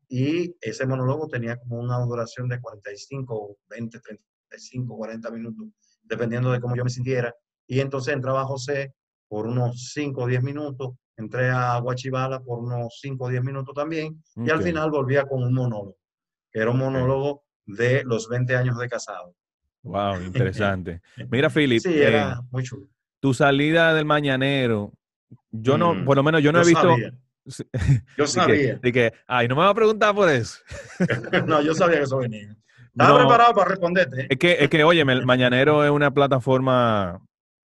Y ese monólogo tenía como una duración de cuarenta y cinco, veinte, treinta y cinco, cuarenta minutos, dependiendo de cómo yo me sintiera. Y entonces entraba José por unos cinco o diez minutos, entré a Guachibala por unos cinco o diez minutos también, y al Ok, final volvía con un monólogo, que era un ok. monólogo de los veinte años de casado. Wow, interesante. Mira, Philip, Sí, eh, era muy chulo. tu salida del mañanero, yo no, Mm, por lo menos yo no yo he visto, sabía, sí, yo de que, sabía. de que, ay, no me va a preguntar por eso. No, yo sabía que eso venía. Estaba No, preparado para responderte, ¿eh? es que, es que, oye, el Mañanero es una plataforma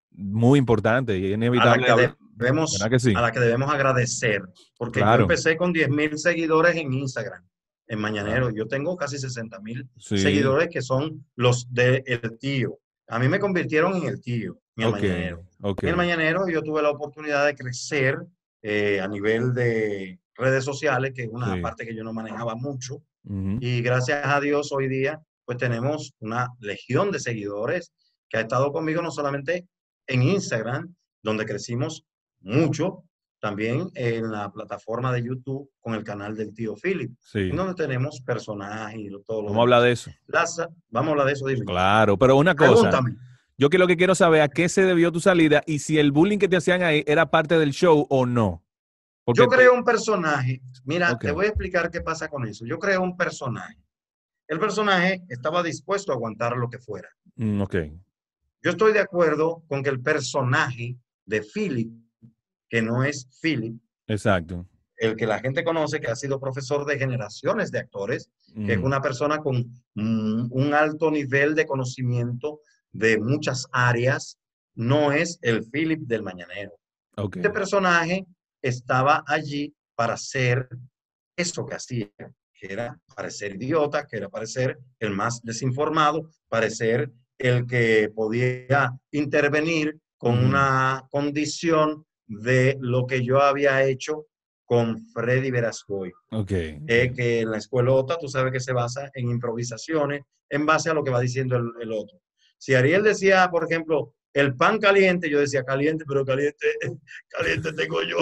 muy importante y es A la inevitable que hablar, ¿verdad debemos, que a sí? la que debemos agradecer, porque yo Claro, empecé con diez mil seguidores en Instagram, en claro, Mañanero. Yo tengo casi sesenta mil sí, seguidores que son los de El Tío. A mí me convirtieron en El Tío, en El ok, Mañanero. ok, En El Mañanero yo tuve la oportunidad de crecer eh, a nivel de redes sociales, que es una sí, parte que yo no manejaba mucho. ujú, Y gracias a Dios hoy día, pues tenemos una legión de seguidores que ha estado conmigo no solamente en Instagram, donde crecimos mucho, también en la plataforma de YouTube con el canal del tío Philip, en sí. donde tenemos personajes y todo lo Vamos a hablar demás. de eso. Las, vamos a hablar de eso, dime. Claro, pero una cosa, Pregúntame. yo que lo que quiero saber a qué se debió tu salida y si el bullying que te hacían ahí era parte del show o no. Porque, Yo te- creo un personaje. Mira, ok, te voy a explicar qué pasa con eso. Yo creo un personaje. El personaje estaba dispuesto a aguantar lo que fuera. mm, ok, Yo estoy de acuerdo con que el personaje de Philip, que no es Philip, exacto. el que la gente conoce, que ha sido profesor de generaciones de actores, que es Ujú, una persona con mm, un alto nivel de conocimiento de muchas áreas, no es el Philip del Mañanero. ok, Este personaje estaba allí para hacer eso que hacía, que era parecer idiota, que era parecer el más desinformado, parecer el que podía intervenir con ujú, una condición de lo que yo había hecho con Freddy Verascoy, ok, eh, entiendo. que en la escuelota tú sabes que se basa en improvisaciones en base a lo que va diciendo el, el otro. Si Ariel decía, por ejemplo, el pan caliente, yo decía caliente, pero caliente, caliente tengo yo.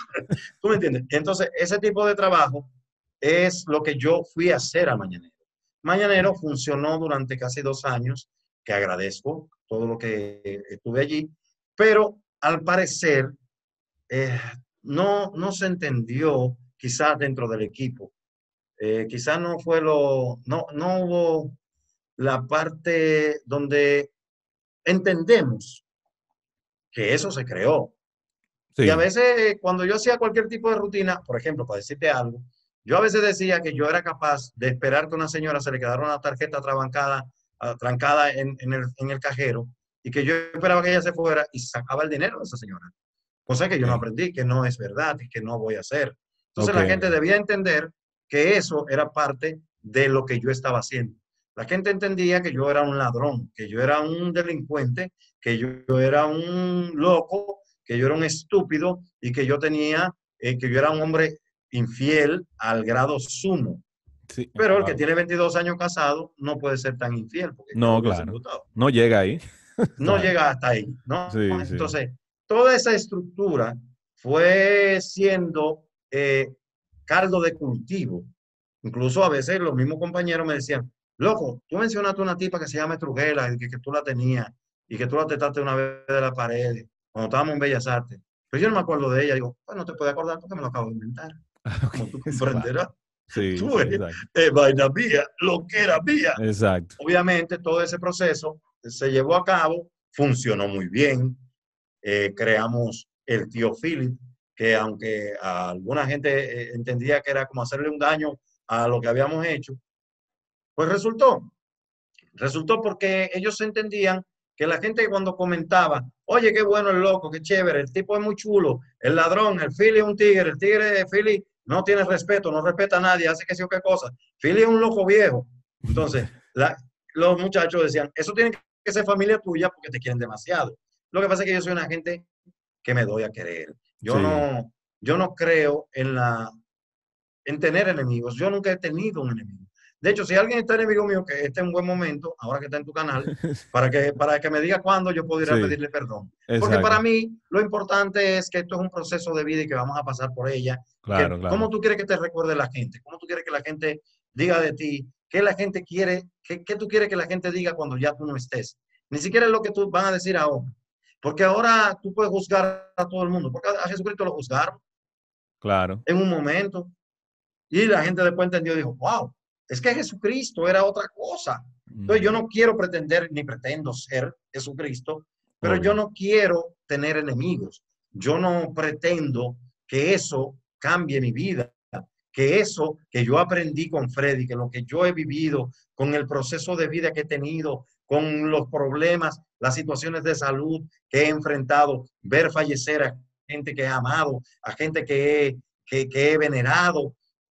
¿Tú me entiendes? Entonces, ese tipo de trabajo es lo que yo fui a hacer a Mañanero. Mañanero funcionó durante casi dos años, que agradezco todo lo que estuve allí, pero al parecer eh, no, no se entendió quizás dentro del equipo. Eh, quizás no fue lo, no, no hubo la parte donde entendemos que eso se creó. Y a Sí, veces cuando yo hacía cualquier tipo de rutina, por ejemplo, para decirte algo, yo a veces decía que yo era capaz de esperar que una señora se le quedara una tarjeta trabancada, ah, trancada en, en el, en el cajero y que yo esperaba que ella se fuera y sacaba el dinero de esa señora. Cosa que yo no ok, aprendí, que no es verdad y que no voy a hacer. Entonces ok, la gente debía entender que eso era parte de lo que yo estaba haciendo. La gente entendía que yo era un ladrón, que yo era un delincuente, que yo, yo era un loco, que yo era un estúpido y que yo tenía, eh, que yo era un hombre infiel al grado sumo. sí, Pero el que wow. tiene veintidós años casado no puede ser tan infiel porque ya lo No, hubiesen claro, votado. no llega ahí. No Claro, llega hasta ahí, ¿no? sí, sí. Entonces, toda esa estructura fue siendo eh, caldo de cultivo. Incluso a veces los mismos compañeros me decían, loco, tú mencionaste una tipa que se llama Trujela, que, que tú la tenías. y que tú la testaste una vez de la pared, cuando estábamos en Bellas Artes. Pero yo no me acuerdo de ella. Digo, pues no te puedes acordar porque me lo acabo de inventar. Ok, Como tú eso pasa. comprenderás. Sí, Tú sí, eres exacto. eh, vaina mía, lo que era mía. Exacto. Obviamente todo ese proceso se llevó a cabo, funcionó muy bien. Eh, creamos el tío Philip, que aunque a alguna gente eh, entendía que era como hacerle un daño a lo que habíamos hecho, pues resultó. Resultó porque ellos entendían que la gente cuando comentaba, oye, qué bueno el loco, qué chévere, el tipo es muy chulo, el ladrón, el Philly es un tigre, el tigre, Philly no tiene respeto, no respeta a nadie, hace que sí o qué cosa. Philly es un loco viejo. Entonces, la, los muchachos decían, eso tiene que ser familia tuya porque te quieren demasiado. Lo que pasa es que yo soy una gente que me doy a querer. Yo Sí. no, yo no creo en la, en tener enemigos. Yo nunca he tenido un enemigo. De hecho, si alguien está enemigo mío, que esté en buen momento, ahora que está en tu canal, para que, para que me diga cuándo yo podría Sí, pedirle perdón. Porque para exacto. mí lo importante es que esto es un proceso de vida y que vamos a pasar por ella. Y que, Claro, ¿cómo claro. tú quieres que te recuerde la gente? ¿Cómo tú quieres que la gente diga de ti? ¿Qué la gente quiere? ¿Qué, qué tú quieres que la gente diga cuando ya tú no estés? Ni siquiera es lo que tú van a decir ahora. Porque ahora tú puedes juzgar a todo el mundo. Porque a Jesucristo lo juzgaron Claro. en un momento. Y la gente después entendió y dijo, wow, es que Jesucristo era otra cosa. Entonces yo Ujú. no quiero pretender ni pretendo ser Jesucristo, pero yo Obvio. no quiero tener enemigos. Yo no pretendo que eso cambie mi vida, que eso que yo aprendí con Freddy, que lo que yo he vivido, con el proceso de vida que he tenido, con los problemas, las situaciones de salud que he enfrentado, ver fallecer a gente que he amado, a gente que he, que, que he venerado,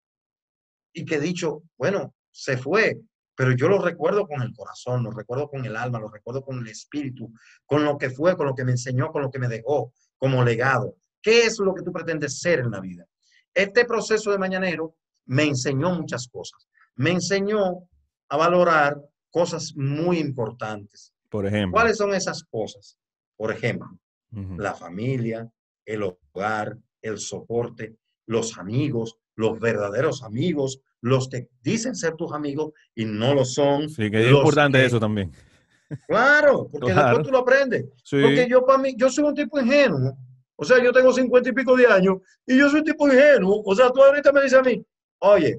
y que he dicho, bueno, se fue, pero yo lo recuerdo con el corazón, lo recuerdo con el alma, lo recuerdo con el espíritu, con lo que fue, con lo que me enseñó, con lo que me dejó como legado. ¿Qué es lo que tú pretendes ser en la vida? Este proceso de mañanero me enseñó muchas cosas. Me enseñó a valorar cosas muy importantes. Por ejemplo. ¿Cuáles son esas cosas? Por ejemplo, Ujú. la familia, el hogar, el soporte, los amigos, los verdaderos amigos, los que dicen ser tus amigos y no lo son, Sí, que es los importante eso que, también. claro, porque después Claro. tú lo aprendes. Porque Sí. yo para mí, yo soy un tipo ingenuo. O sea, yo tengo cincuenta y pico de años y yo soy un tipo ingenuo. O sea, tú ahorita me dices a mí, oye,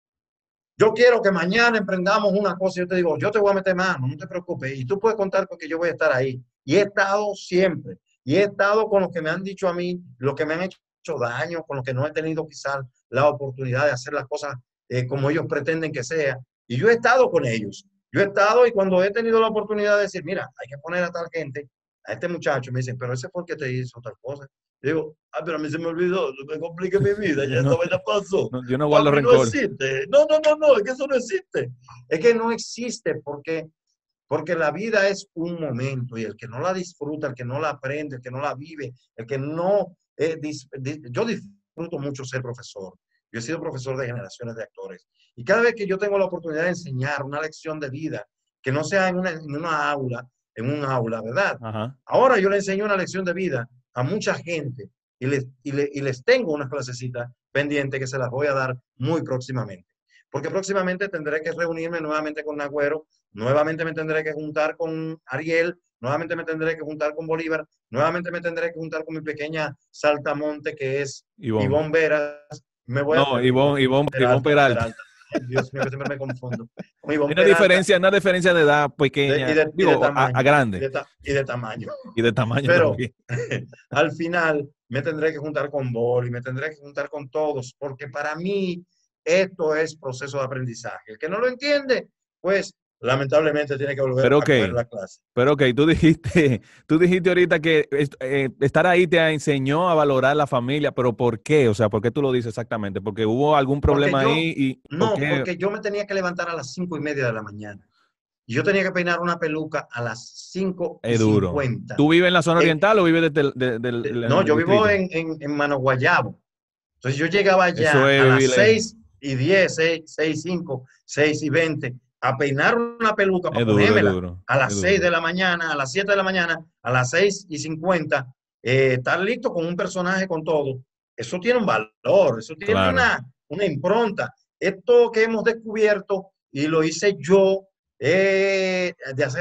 yo quiero que mañana emprendamos una cosa y yo te digo, yo te voy a meter mano, no te preocupes. Y tú puedes contar con que yo voy a estar ahí. Y he estado siempre. Y he estado con los que me han dicho a mí, los que me han hecho daño, con los que no he tenido quizás la oportunidad de hacer las cosas eh, como ellos pretenden que sea. Y yo he estado con ellos. Yo he estado y cuando he tenido la oportunidad de decir, mira, hay que poner a tal gente, a este muchacho, me dicen, pero ese fue el que te hizo tal cosa. Yo digo, ah, pero a mí se me olvidó, no me complique mi vida, Yo ya esa no, vaina pasó. no- yo no Para guardo mí no rencor. existe. No, no, no, no, es que eso no existe. Es que no existe porque, porque la vida es un momento y el que no la disfruta, el que no la aprende, el que no la vive, el que no... Eh, dis, dis, yo disfruto mucho ser profesor. Yo he sido profesor de generaciones de actores. Y cada vez que yo tengo la oportunidad de enseñar una lección de vida, que no sea en una, en una aula, en un aula, ¿verdad? Ajá. Ahora yo le enseño una lección de vida a mucha gente y les, y, le, y les tengo unas clasecitas pendientes que se las voy a dar muy próximamente. Porque próximamente tendré que reunirme nuevamente con Nagüero, nuevamente me tendré que juntar con Ariel, nuevamente me tendré que juntar con Bolívar, nuevamente me tendré que juntar con mi pequeña saltamonte que es Ivonne. Ivonne Veras. Me voy a... No, Ivonne Ivonne, Ivonne, Ivonne Peralta, Peralta. Peralta. Ay, Dios mío, que siempre me confundo. Con Hay Ivonne una Peralta diferencia, una diferencia de edad de, y, pequeña, de, y de digo, a, a tamaño. Y grande, de, ta, y de tamaño. y de tamaño Pero también. al final me tendré que juntar con Boli, me tendré que juntar con todos, porque para mí esto es proceso de aprendizaje. El que no lo entiende, pues lamentablemente tiene que volver Pero a ok, coger la clase. pero ok, tú dijiste, tú dijiste ahorita que eh, estar ahí te enseñó a valorar la familia, pero ¿por qué? O sea, ¿por qué tú lo dices exactamente? ¿Porque hubo algún Porque problema yo, ahí y o no, qué? porque yo me tenía que levantar a las cinco y media de la mañana. Y yo tenía que peinar una peluca a las cinco y Es duro. cincuenta. ¿Tú vives en la zona En, oriental o vives desde el, de- del- de, del- en no, el yo vivo distrito? en, en, en Mano Guayabo. Entonces yo llegaba Eso ya es a vivir las lejos. seis y diez, seis y cinco, seis y veinte, a peinar una peluca para Es duro, es ponérmela duro, a es las seis duro. de la mañana, a las siete de la mañana, a las seis y cincuenta, eh, estar listo con un personaje con todo. Eso tiene un valor, eso tiene Claro. una, una impronta. Esto que hemos descubierto y lo hice yo, eh, de hacer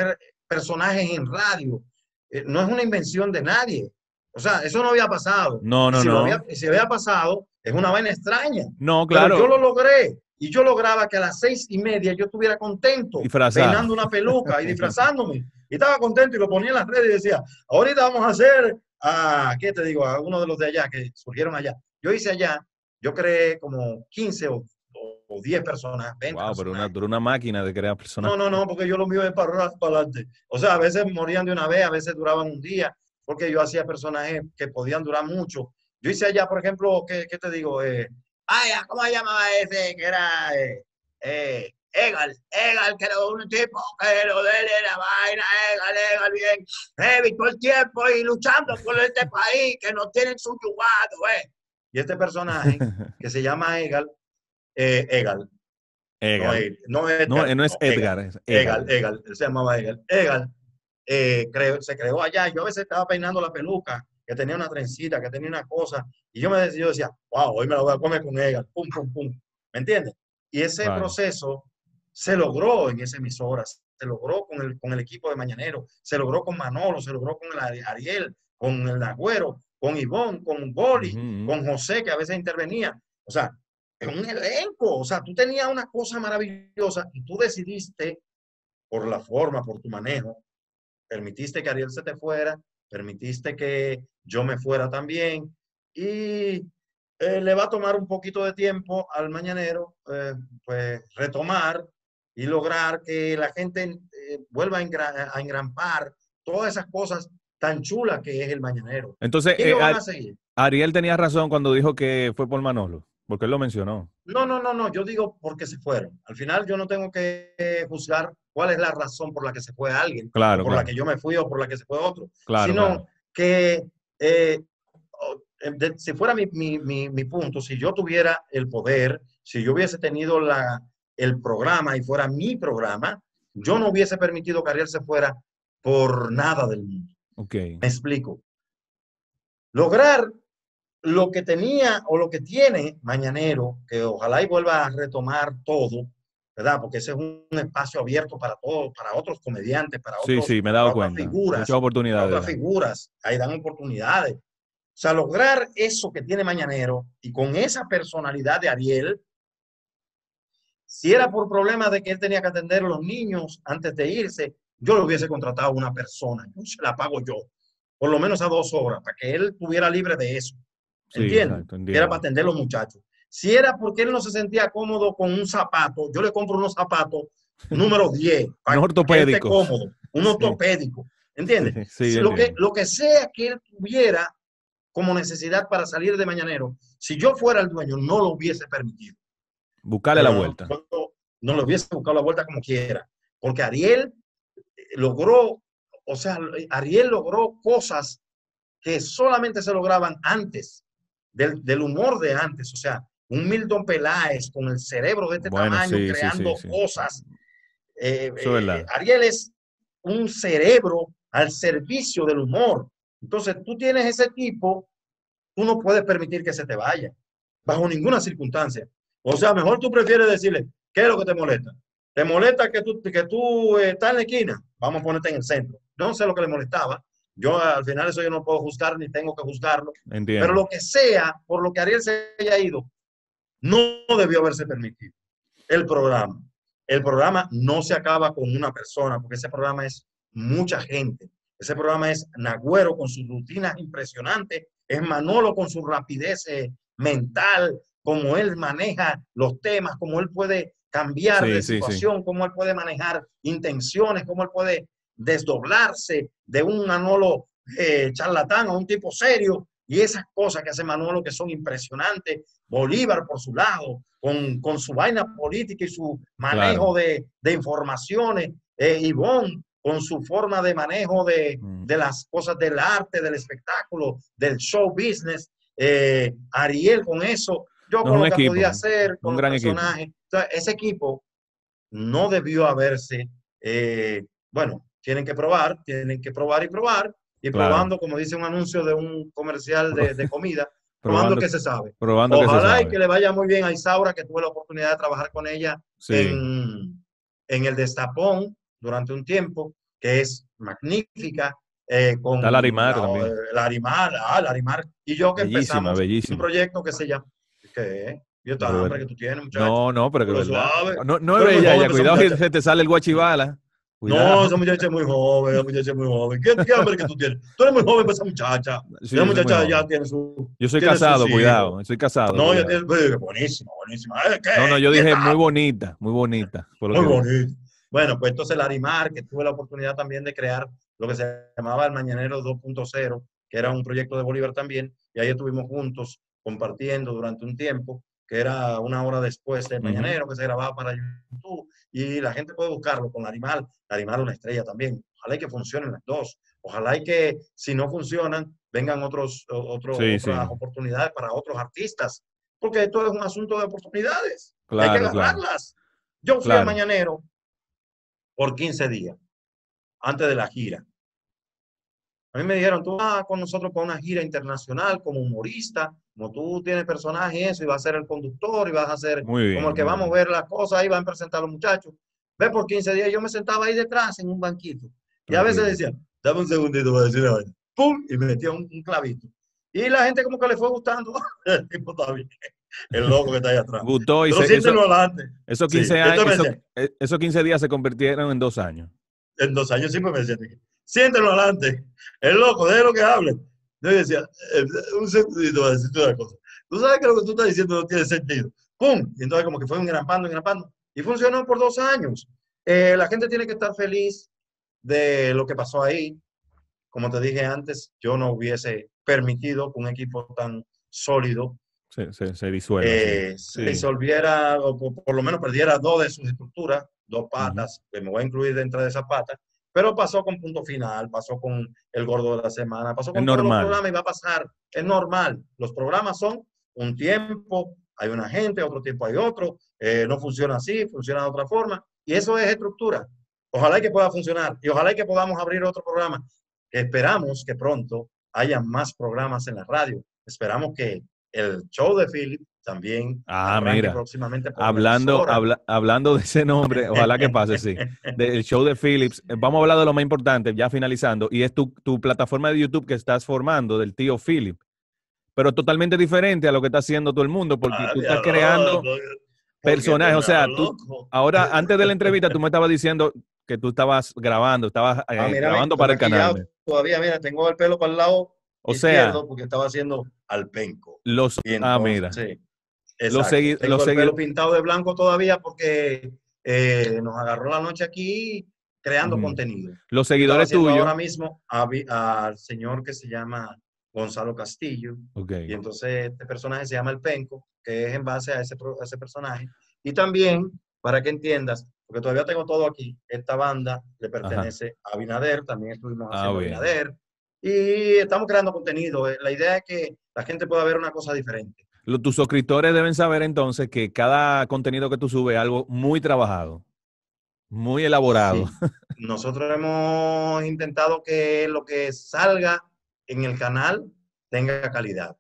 personajes en radio. Eh, no es una invención de nadie. O sea, eso no había pasado. No, Y no, si lo no. había, si había pasado, es una vaina extraña. No, Pero yo lo claro. logré. Y yo lograba que a las seis y media yo estuviera contento, Disfrazado. peinando una peluca y disfrazándome. Y estaba contento y lo ponía en las redes y decía, ahorita vamos a hacer a, ¿qué te digo? A uno de los de allá que surgieron allá. Yo hice allá, yo creé como quince o, o, o diez personas, veinte Wow, pero una, personajes. tú eres una máquina de crear No, personajes. no, no, porque yo lo mío es para, para adelante. O sea, a veces morían de una vez, a veces duraban un día, porque yo hacía personajes que podían durar mucho. Yo hice allá, por ejemplo, ¿qué, qué te digo? Eh, ay, ¿cómo se llamaba ese? Que era eh, eh, Egal, Egal, que era un tipo que lo de él era vaina, Egal, Egal, bien, heavy todo el tiempo y luchando por este país que nos tienen subyugado, eh. Y este personaje que se llama Egal, eh, Egal, no, Egal. no No, Edgar, eh, no es no, Egal, Edgar, es Egal, Egal. Egal, él se llamaba Egal. Egal eh, creo, se creó allá. Yo a veces estaba peinando la peluca, que tenía una trencita, que tenía una cosa, y yo me decía, yo decía, wow, hoy me la voy a comer con Egal, pum, pum, pum. ¿Me entiendes? Y ese Vale. proceso se logró en esa emisora, se logró con el, con el equipo de Mañanero, se logró con Manolo, se logró con el Ariel, con el Agüero, con Ivón, con Boli, Uh -huh. con José, que a veces intervenía. O sea, es un elenco. O sea, tú tenías una cosa maravillosa y tú decidiste, por la forma, por tu manejo, permitiste que Ariel se te fuera, permitiste que yo me fuera también, y eh, le va a tomar un poquito de tiempo al Mañanero, eh, pues retomar y lograr que la gente eh, vuelva a, engra a engrampar todas esas cosas tan chulas que es el Mañanero. Entonces, Y eh, ellos van Ar a seguir. Ariel tenía razón cuando dijo que fue por Manolo, porque él lo mencionó. No, no, no, no, yo digo porque se fueron. Al final yo no tengo que juzgar cuál es la razón por la que se fue alguien, o Claro, por la claro. que yo me fui, o por la que se fue otro, Claro, claro. sino que eh, de, si fuera mi, mi, mi, mi punto, si yo tuviera el poder, si yo hubiese tenido la, el programa y fuera mi programa, yo no hubiese permitido que Ariel se fuera por nada del mundo. Okay. Me explico. Lograr lo que tenía o lo que tiene Mañanero, que ojalá y vuelva a retomar todo, ¿verdad? Porque ese es un espacio abierto para todos, para otros comediantes, para, Sí, otros, sí, me he para dado otras cuenta. Muchas figuras, para oportunidades. otras figuras. Ahí dan oportunidades. O sea, lograr eso que tiene Mañanero y con esa personalidad de Ariel, si era por problemas de que él tenía que atender a los niños antes de irse, yo le hubiese contratado a una persona, yo se la pago yo, por lo menos a dos horas, para que él estuviera libre de eso. Sí, ¿Entiendes? exacto, Que era para entiendo. atender a los muchachos. Si era porque él no se sentía cómodo con un zapato, yo le compro unos zapatos número diez Unos para que él esté ortopédicos. cómodo, un Sí, ortopédico. sí, ¿Entiendes? sí, Lo que, entiendo. lo que sea que él tuviera como necesidad para salir de Mañanero, si yo fuera el dueño, no lo hubiese permitido. Buscarle la Pero no, vuelta. no, no lo hubiese buscado la vuelta como quiera. Porque Ariel logró, o sea, Ariel logró cosas que solamente se lograban antes. Del, del humor de antes, o sea, un Milton Peláez con el cerebro de este Bueno, tamaño sí, sí, sí, creando sí. cosas. Eh, Eso es eh, verdad. Ariel es un cerebro al servicio del humor. Entonces, tú tienes ese tipo, tú no puedes permitir que se te vaya, bajo ninguna circunstancia. O sea, mejor tú prefieres decirle, ¿qué es lo que te molesta? ¿Te molesta que tú, que tú eh, estás en la esquina? Vamos a ponerte en el centro. No sé lo que le molestaba. Yo al final eso yo no puedo juzgar ni tengo que juzgarlo. Pero Entiendo. lo que sea, por lo que Ariel se haya ido, no debió haberse permitido. El programa. El programa no se acaba con una persona, porque ese programa es mucha gente. Ese programa es Nagüero con sus rutinas impresionantes, es Manolo con su rapidez eh, mental, como él maneja los temas, cómo él puede cambiar Sí, de sí, sí. situación, cómo él puede manejar intenciones, cómo él puede desdoblarse de un Manolo eh, charlatán a un tipo serio, y esas cosas que hace Manolo que son impresionantes. Bolívar por su lado, con, con su vaina política y su manejo Claro. de, de informaciones, eh, Ivón con su forma de manejo de, Mm. de las cosas del arte, del espectáculo, del show business, eh, Ariel con eso, yo No, es con un lo que podía equipo. hacer, con Un los gran equipo. personajes. O sea, ese equipo no debió haberse, eh, bueno, tienen que probar, tienen que probar y probar, y Claro. probando, como dice un anuncio de un comercial de, de comida, probando Probando, que se sabe. probando que se Ojalá y sabe. que le vaya muy bien a Isaura, que tuve la oportunidad de trabajar con ella Sí. en, en el Destapón durante un tiempo. que es magnífica, eh, Está con Larimar la, también. Larimar, ah, Larimar, y yo que Bellísima, empezamos un bellísima. proyecto que se llama, ¿qué? Y No, pero esta es hambre verdad. que tú tienes, muchacho, No, no, pero que es pero verdad. suave. No, no Tú es eres muy bella joven ella. para esa Cuidado que muchacha. se te sale el guachibala. No, Cuidado. esa muchacha es muy joven, esa muchacha es muy joven. ¿Qué, qué hambre que tú tienes? Tú eres muy joven para esa muchacha. Sí, Esa yo soy muy muchacha ya joven. tiene, su, Yo soy tiene sus casado, hijos. cuidado. Soy casado, No, ya cuidado. tiene, pues, buenísima, buenísima. Eh, No, no, ¿Qué? yo ¿Y dije esta muy hambre? bonita, muy bonita, por lo Muy que dije. bonito. Bueno, pues entonces Larimar, que tuve la oportunidad también de crear lo que se llamaba el Mañanero dos punto cero, que era un proyecto de Bolívar también, y ahí estuvimos juntos compartiendo durante un tiempo, que era una hora después del Ujú. Mañanero, que se grababa para YouTube, y la gente puede buscarlo con Larimar. Larimar una estrella también. Ojalá y que funcionen las dos. Ojalá y que si no funcionan, vengan otros, otro, Sí, otras sí. oportunidades para otros artistas, porque esto es un asunto de oportunidades y hay que Claro, claro, agarrarlas. Yo fui al claro. Mañanero por quince días antes de la gira. A mí me dijeron, tú vas con nosotros para una gira internacional como humorista, como tú tienes personaje y eso, y vas a ser el conductor y vas a ser Muy como el bien, que muy vamos a bien. ver las cosas, ahí van a presentar a los muchachos. Ve por quince días, yo me sentaba ahí detrás en un banquito. Y a veces Tranquilo. decía, dame un segundito para decir la vaina. ¡Pum! Y me metía un, un clavito. Y la gente como que le fue gustando. El tipo está bien. El loco que está ahí atrás. Gustó y Pero se, eso, siéntelo adelante. esos Sí. quince Y años, entonces me eso, decía, eh, esos quince días se convirtieron en dos años. en dos años siempre me decía, siéntelo adelante, el loco, déjelo que hable. Yo decía, eh, un segundito para decirte una cosa. Tú sabes que lo que tú estás diciendo no tiene sentido. ¡Pum! Y entonces como que fue engrampando, engrampando. Y funcionó por dos años. Eh, la gente tiene que estar feliz de lo que pasó ahí. Como te dije antes, yo no hubiese permitido que un equipo tan sólido Se, se, se disuelva, sí. eh, se Sí. disolviera o por, por, lo menos perdiera dos de sus estructuras, dos Ujú. patas, que me voy a incluir dentro de esas patas, pero pasó con Punto Final, pasó con El Gordo de la Semana, pasó Es con todos los normal. programas y va a pasar, es normal. Los programas son un tiempo, hay una gente, otro tiempo hay otro, eh, no funciona así, funciona de otra forma, y eso es estructura. Ojalá y que pueda funcionar, y ojalá y que podamos abrir otro programa. Esperamos que pronto haya más programas en la radio. Esperamos que el show de Philip también Ah, arranque mira. próximamente por una Hablando, emisora. habla- hablando de ese nombre, ojalá que pase, sí. Del show de Philips. Eh, Vamos a hablar de lo más importante, ya finalizando, y es tu, tu plataforma de YouTube que estás formando del tío Philip, pero totalmente diferente a lo que está haciendo todo el mundo, porque Ah, tú estás diablo, creando no, ¿por qué tú personajes. O me hablas, sea, tú, loco? ahora, antes de la entrevista, tú me estabas diciendo que tú estabas grabando, estabas Ah, eh, mírame, grabando estoy para el canal. maquillado me- todavía. Mira, tengo el pelo para el lado O sea, izquierdo porque estaba haciendo al penco. los, Y ah, mira, entonces, los, exacto, segui- tengo los el pelo seguidores. pintado de blanco todavía porque eh, nos agarró la noche aquí creando contenido. Los Yo estaba seguidores haciendo tuyos. ahora mismo a vi- al señor que se llama Gonzalo Castillo, Ok. y entonces este personaje se llama El Penco, que es en base a ese, pro- a ese personaje. Y también, para que entiendas, porque todavía tengo todo aquí, esta banda le Ajá. pertenece a Abinader, también estuvimos Ah, haciendo bien. Abinader, y estamos creando contenido. La idea es que la gente pueda ver una cosa diferente. Lo- tus suscriptores deben saber entonces que cada contenido que tú subes es algo muy trabajado, muy elaborado. Sí, nosotros hemos intentado que lo que salga en el canal tenga calidad.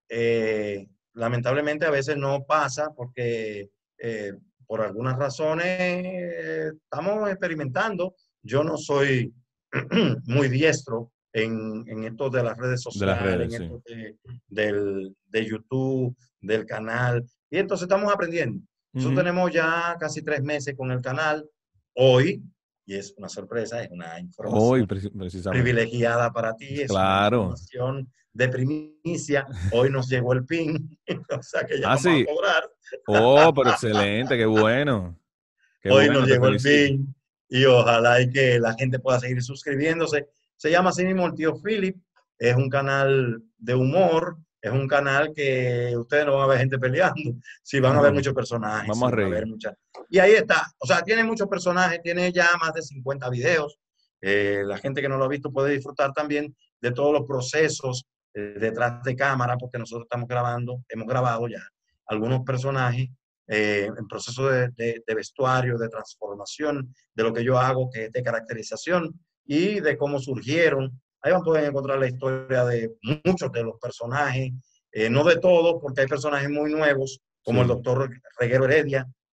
Eh, lamentablemente a veces no pasa porque eh, por algunas razones eh, estamos experimentando. Yo no soy muy diestro en, en esto de las redes De las sociales, en redes, sí. esto de, del, de YouTube, del canal, y entonces estamos aprendiendo. Nosotros Ujú. tenemos ya casi tres meses con el canal hoy, y es una sorpresa, es una Hoy, información preci- precisamente. privilegiada para ti, es una Claro. información de primicia. Hoy nos llegó el PIN, o sea que ya Ah, vamos a sí. cobrar. Oh, pero excelente, qué bueno. Qué Hoy nos bueno, te llegó el felicito. PIN y ojalá y que la gente pueda seguir suscribiéndose. Se llama así mismo El Tío Philip, es un canal de humor, es un canal que ustedes no van a ver gente peleando, sí van a ver No, muchos personajes, vamos sí a van a ver reír. muchas. Y ahí está, o sea, tiene muchos personajes, tiene ya más de cincuenta videos. Eh, la gente que no lo ha visto puede disfrutar también de todos los procesos eh, detrás de cámara, porque nosotros estamos grabando, hemos grabado ya algunos personajes eh, en proceso de, de, de, vestuario, de transformación, de lo que yo hago, que es de caracterización y de cómo surgieron. Ahí van a poder encontrar la historia de muchos de los personajes, eh, no de todos, porque hay personajes muy nuevos, como el Sí. doctor Reguero Heredia,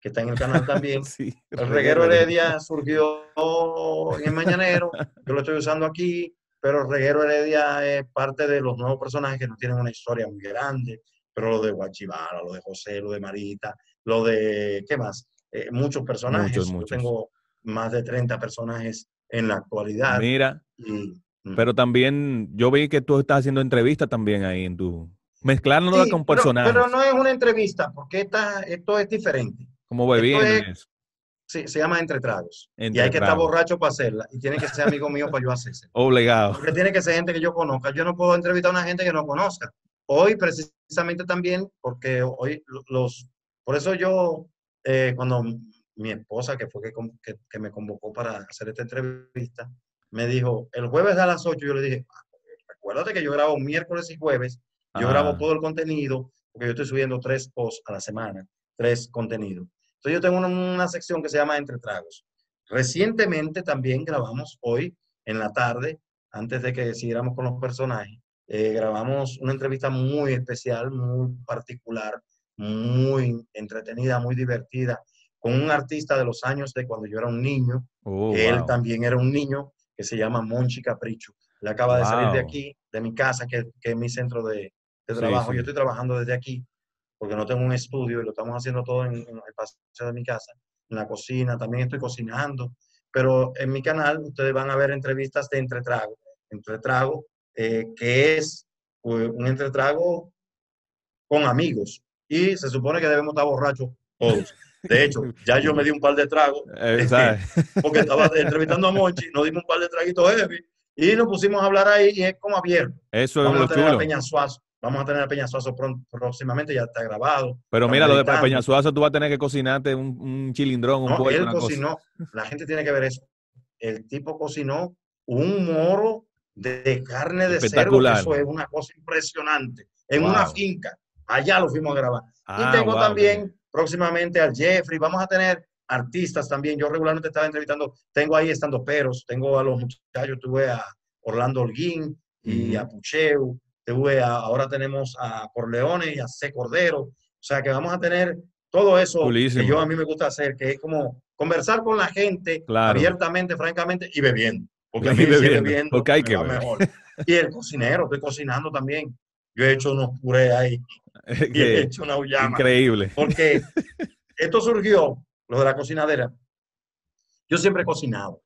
que está en el canal también. Sí, El Reguero Reguero Heredia. Heredia surgió en el Mañanero, yo lo estoy usando aquí, pero el Reguero Heredia es parte de los nuevos personajes que no tienen una historia muy grande, pero lo de Guachibara, lo de José, lo de Marita, lo de, ¿qué más? Eh, muchos Muchos, personajes, yo muchos. tengo más de treinta personajes en la actualidad. Mira, Y, pero mm, también yo vi que tú estás haciendo entrevistas también ahí en tu... Mezclándola sí, con pero, pero personajes, no es una entrevista, porque esta, esto es diferente. como Esto bebiendo es, y eso, se, se llama entre tragos. Y hay entre que estar tragos. borracho para hacerla. Y tiene que ser amigo mío para yo hacerse. Obligado. Porque tiene que ser gente que yo conozca. Yo no puedo entrevistar a una gente que no conozca. Hoy, precisamente también, porque hoy los... Por eso yo, eh, cuando mi esposa, que fue que, que, que, me convocó para hacer esta entrevista, me dijo, el jueves a las ocho, yo le dije, recuérdate que yo grabo miércoles y jueves, yo grabo Ah, todo el contenido, porque yo estoy subiendo tres posts a la semana, tres contenidos. Entonces yo tengo una, una sección que se llama Entre Tragos. Recientemente también grabamos hoy en la tarde, antes de que siguiéramos con los personajes, eh, grabamos una entrevista muy especial, muy particular, muy entretenida, muy divertida, con un artista de los años de cuando yo era un niño, oh, que él wow. también era un niño, que se llama Monchi Capricho. Él acaba de salir de Wow. aquí, de mi casa, que, que es mi centro de, de Sí, trabajo. Yo sí. estoy trabajando desde aquí, porque no tengo un estudio y lo estamos haciendo todo en, en el paseo de mi casa, en la cocina, también estoy cocinando, pero en mi canal ustedes van a ver entrevistas de entretrago, entretrago, eh, que es pues, un entretrago con amigos, y se supone que debemos estar borrachos todos. De hecho, ya yo me di un par de tragos, Eh, eh, ¿sabes? porque estaba entrevistando a Monchi, nos dimos un par de traguitos heavy, y nos pusimos a hablar ahí, y es como abierto. Eso es Vamos lo a tener a chulo. Peña Suazo, vamos a tener a Peña Suazo próximamente, ya está grabado, Pero mira, estamos lo de Pe- editando. Peñasuazo, tú vas a tener que cocinarte un, un chilindrón, un No, puerco, él una cosa. cocinó, la gente tiene que ver eso. El tipo cocinó un moro de carne de cerdo, que Espectacular. eso es una cosa impresionante, en una Wow. finca. Allá lo fuimos a grabar. Y Ah, tengo wow, qué bien. también próximamente al Jeffrey, vamos a tener artistas también. Yo regularmente estaba entrevistando, tengo ahí estando peros, tengo a los muchachos, tuve a Orlando Holguín y a Ujú. Pucheu, tuve a, ahora tenemos a Corleone y a C. Cordero. O sea que vamos a tener todo eso que yo Chulísimo. a mí me gusta hacer, que es como conversar con la gente Claro. abiertamente, francamente, y bebiendo. Porque a Y mí si es bebiendo, bebiendo porque hay me que va beber. mejor. Y el cocinero, estoy cocinando también. Yo he hecho unos purés ahí Es y he que, hecho una uyama. increíble. Porque esto surgió, lo de la cocinadera. Yo siempre he cocinado.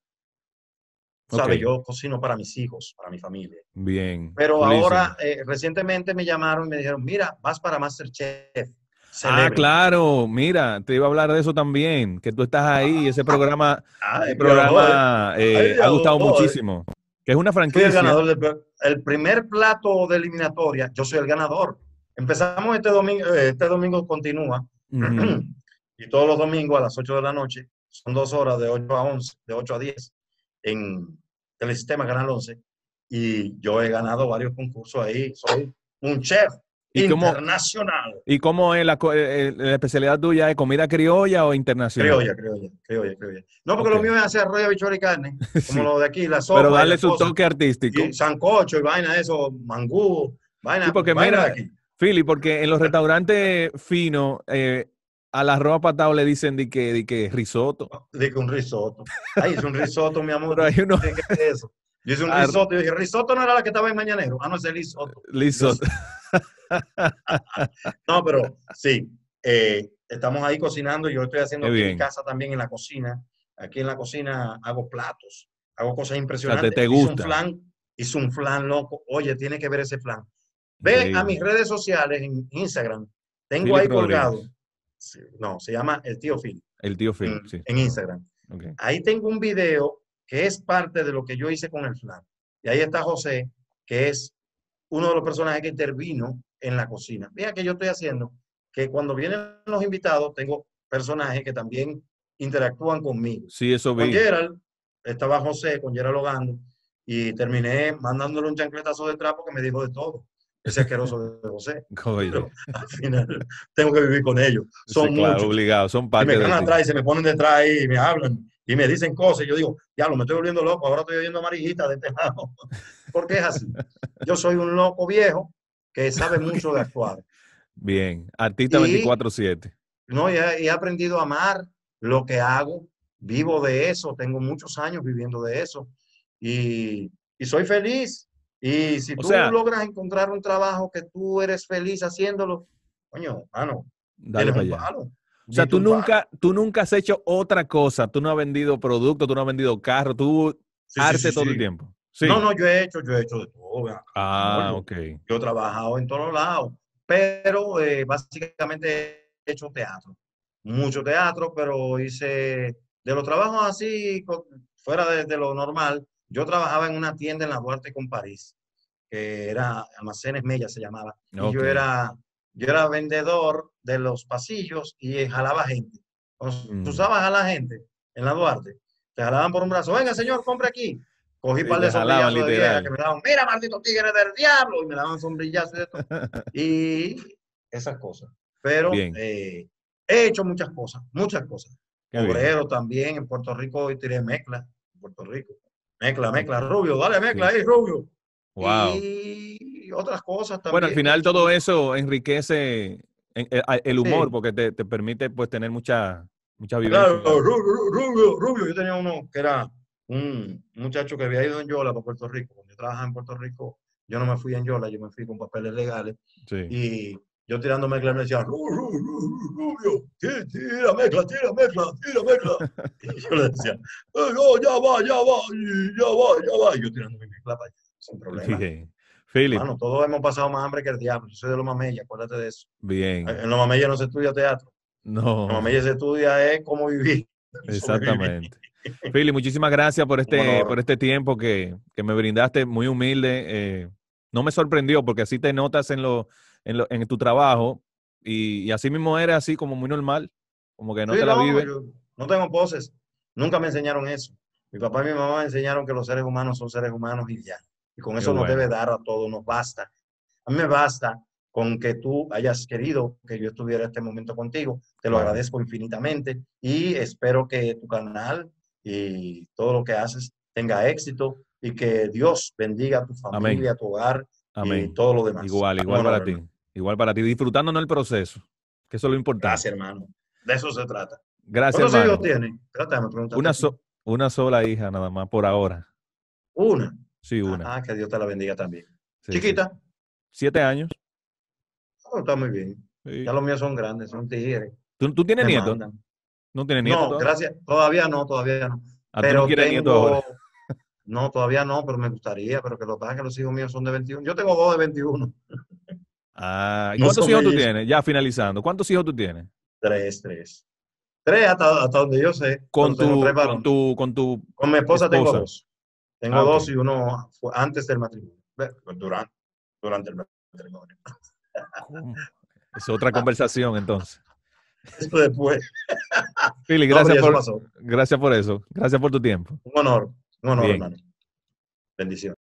Ok, ¿Sabes? Yo cocino para mis hijos, para mi familia. bien, Pero chulísimo. ahora, eh, recientemente me llamaron y me dijeron, mira, vas para MasterChef Ah, Celebrity. claro, mira, te iba a hablar de eso también, que tú estás ahí, ese programa, ese Ay, mi amor. programa Ay, eh, mi ha gustado amor. muchísimo, que es una Fui el franquicia. ganador del el primer plato de eliminatoria. Yo soy el ganador. Empezamos este domingo, eh, este domingo continúa. Ujú. Y todos los domingos a las ocho de la noche, son dos horas de ocho a once, de ocho a diez en el sistema Canal once. Y yo he ganado varios concursos ahí. Soy un chef ¿Y cómo, internacional. y cómo es la, co- eh, eh, la especialidad tuya? ¿Es comida criolla o internacional? Criolla, criolla, criolla, criolla. No, porque Ok, lo mío es hacer arroz, habichuela y carne, como sí, lo de aquí, la pero sopa y darle la su cosa. toque Y artístico. sancocho y vaina de eso, mangú, Sí, vaina, porque vaina de mira, aquí. Philly, porque en los restaurantes finos, eh, a la arroz patado le dicen de que, de que risotto, Dije un risotto. Ay, hice un risotto, mi amor. pero ¿Tú hay uno, sabes qué es eso? Yo hice un ar- risotto. Yo dije, risotto no era la que estaba en Mañanero. Ah, no, ese es risotto. Yo risotto. sí. No, pero sí, eh, estamos ahí cocinando. Yo estoy haciendo Qué aquí en mi bien. casa también en la cocina. Aquí en la cocina hago platos, hago cosas O sea, te, impresionantes. te Hice un gusta. flan, hice un flan loco. Oye, tiene que ver ese flan. Ve a mis Increíble. redes sociales en Instagram. Tengo Philip ahí colgado. Rodríguez, Sí, no, se llama El Tío Phil el tío en, Philip, sí. en Instagram. Ok. Ahí tengo un video que es parte de lo que yo hice con el flan. Y ahí está José, que es uno de los personajes que intervino en la cocina. Mira que yo estoy haciendo que cuando vienen los invitados, tengo personajes que también interactúan conmigo. Sí, eso Con vi. Gerald, estaba José, con Gerald Ogando, y terminé mandándole un chancletazo de trapo que me dijo de todo. Ese asqueroso de José. Oye, Pero al final tengo que vivir con ellos. sí, Son claro, muchos obligado, son y me parte de quedan ti. atrás y se me ponen detrás ahí y me hablan y me dicen cosas. Y yo digo, ya lo me estoy volviendo loco, ahora estoy oyendo amarillita de este lado. Porque es así. Yo soy un loco viejo que sabe mucho de actuar. Bien, artista Y veinticuatro siete. no, y he, y he aprendido a amar lo que hago, vivo de eso, tengo muchos años viviendo de eso y, y soy feliz. Y si O tú sea, logras encontrar un trabajo que tú eres feliz haciéndolo, coño, mano, dale tienes para un allá. palo, O sea, diste tú un palo. nunca, tú nunca has hecho otra cosa. Tú no has vendido productos, tú no has vendido carros, tú Sí, sí, sí, arte todo el sí. tiempo. No, Sí. no, yo he hecho, yo he hecho de todo, ven acá, mi amor, Ah, yo, ok. yo he trabajado en todos lados, pero eh, básicamente he hecho teatro, mucho teatro, pero hice de los trabajos así, co- fuera de, de lo normal, yo trabajaba en una tienda en la Duarte con París, que era Almacenes Mella se llamaba, y yo Ok. era, yo era vendedor de los pasillos y jalaba gente. Cuando tú Mm. usabas a la gente en la Duarte, te jalaban por un brazo, venga señor, compre aquí. Cogí un Sí, par te de jalaban sombrillazos de vieja que literal. me daban, mira, maldito tigre del diablo, y me daban sombrillazos y de todo. Y esas cosas. Pero Bien, eh, he hecho muchas cosas, muchas cosas. qué bien. Obrero también, en Puerto Rico hoy tiré mezcla, en Puerto Rico. Mezcla, Ok. mezcla, rubio, dale mezcla Sí. ahí, rubio. Wow. Y otras cosas Bueno, al también he final hecho todo mucho. eso enriquece en- eh, a- el humor Sí, porque te, te permite pues tener mucha, mucha claro, vivencia. rubio, rubio, rubio. Yo tenía uno que era un muchacho que había ido en Yola para Puerto Rico. Cuando yo trabajaba en Puerto Rico, yo no me fui en Yola, yo me fui con papeles legales. Sí. Y yo tirando mezcla me decía, "Ru- ru- ru- rubio, tira, tira mezcla, tira mezcla, tira mezcla". Y yo le decía, "Eh, no, ya va, ya va, y ya va, ya va". Y yo tirando mi mezcla para allá, sin problema. Bien. Philip, Hermano, todos hemos pasado más hambre que el diablo. Yo soy de los mameyes, acuérdate de eso. bien. En los mameyes no se estudia teatro. En los No, mameyes se estudia es cómo vivir y sobrevivir. exactamente. Philip, muchísimas gracias por Un este, por honor. este tiempo que, que me brindaste, muy humilde. Eh, no me sorprendió porque así te notas en, lo, en, lo, en tu trabajo y, y así mismo eres así como muy normal, como que no Sí, te la no, vives. yo no tengo poses. Nunca me enseñaron eso. Mi papá y mi mamá me enseñaron que los seres humanos son seres humanos y ya. Y con Qué eso nos debe bueno. dar a todos, nos basta. A mí me basta con que tú hayas querido que yo estuviera en este momento contigo. Te lo Claro. agradezco infinitamente y espero que tu canal y todo lo que haces tenga éxito y que Dios bendiga a tu Amén. familia, a tu hogar y Amén. todo lo demás. Igual, Un igual honor, para ti. hermano. Igual para ti. Disfrutándonos el proceso, que eso es lo importante. Gracias, hermano. De eso se trata. Gracias, ¿Cuántos hijos hermano. tienes? Trata, me preguntaste Una, a ti. so- una sola hija nada más por ahora. Una. Sí, una. Ah, que Dios te la bendiga también. Sí, sí. Chiquita. Siete años. Oh, está muy bien. Sí. Ya los míos son grandes, son tigres. ¿Tú, tú tienes Me nietos? mandan. ¿No tienes nietos No, todavía? gracias. Todavía no, todavía no. Ah, tú no Pero quieres nietos ahora. tengo, no, todavía no, pero me gustaría, pero que lo que pasa es que los hijos míos son de veintiuno. Yo tengo dos de veintiuno. Ah, ¿y No cuántos son hijos tú mellizos. tienes? Ya finalizando. ¿Cuántos hijos tú tienes? Tres, tres. Tres hasta, hasta donde yo sé, pero Con tengo tres tu, con varones. tu, con tu Con mi esposa tengo esposa. dos. Tengo Ah, ok. dos y uno fue antes del matrimonio. Ve, Durante, durante el matrimonio. ¿Cómo? Es otra conversación entonces. Eso después. Philly, No, pero gracias ya eso por, pasó. gracias por eso. Gracias por tu tiempo. Un honor, un honor, Bien. hermano. Bendiciones.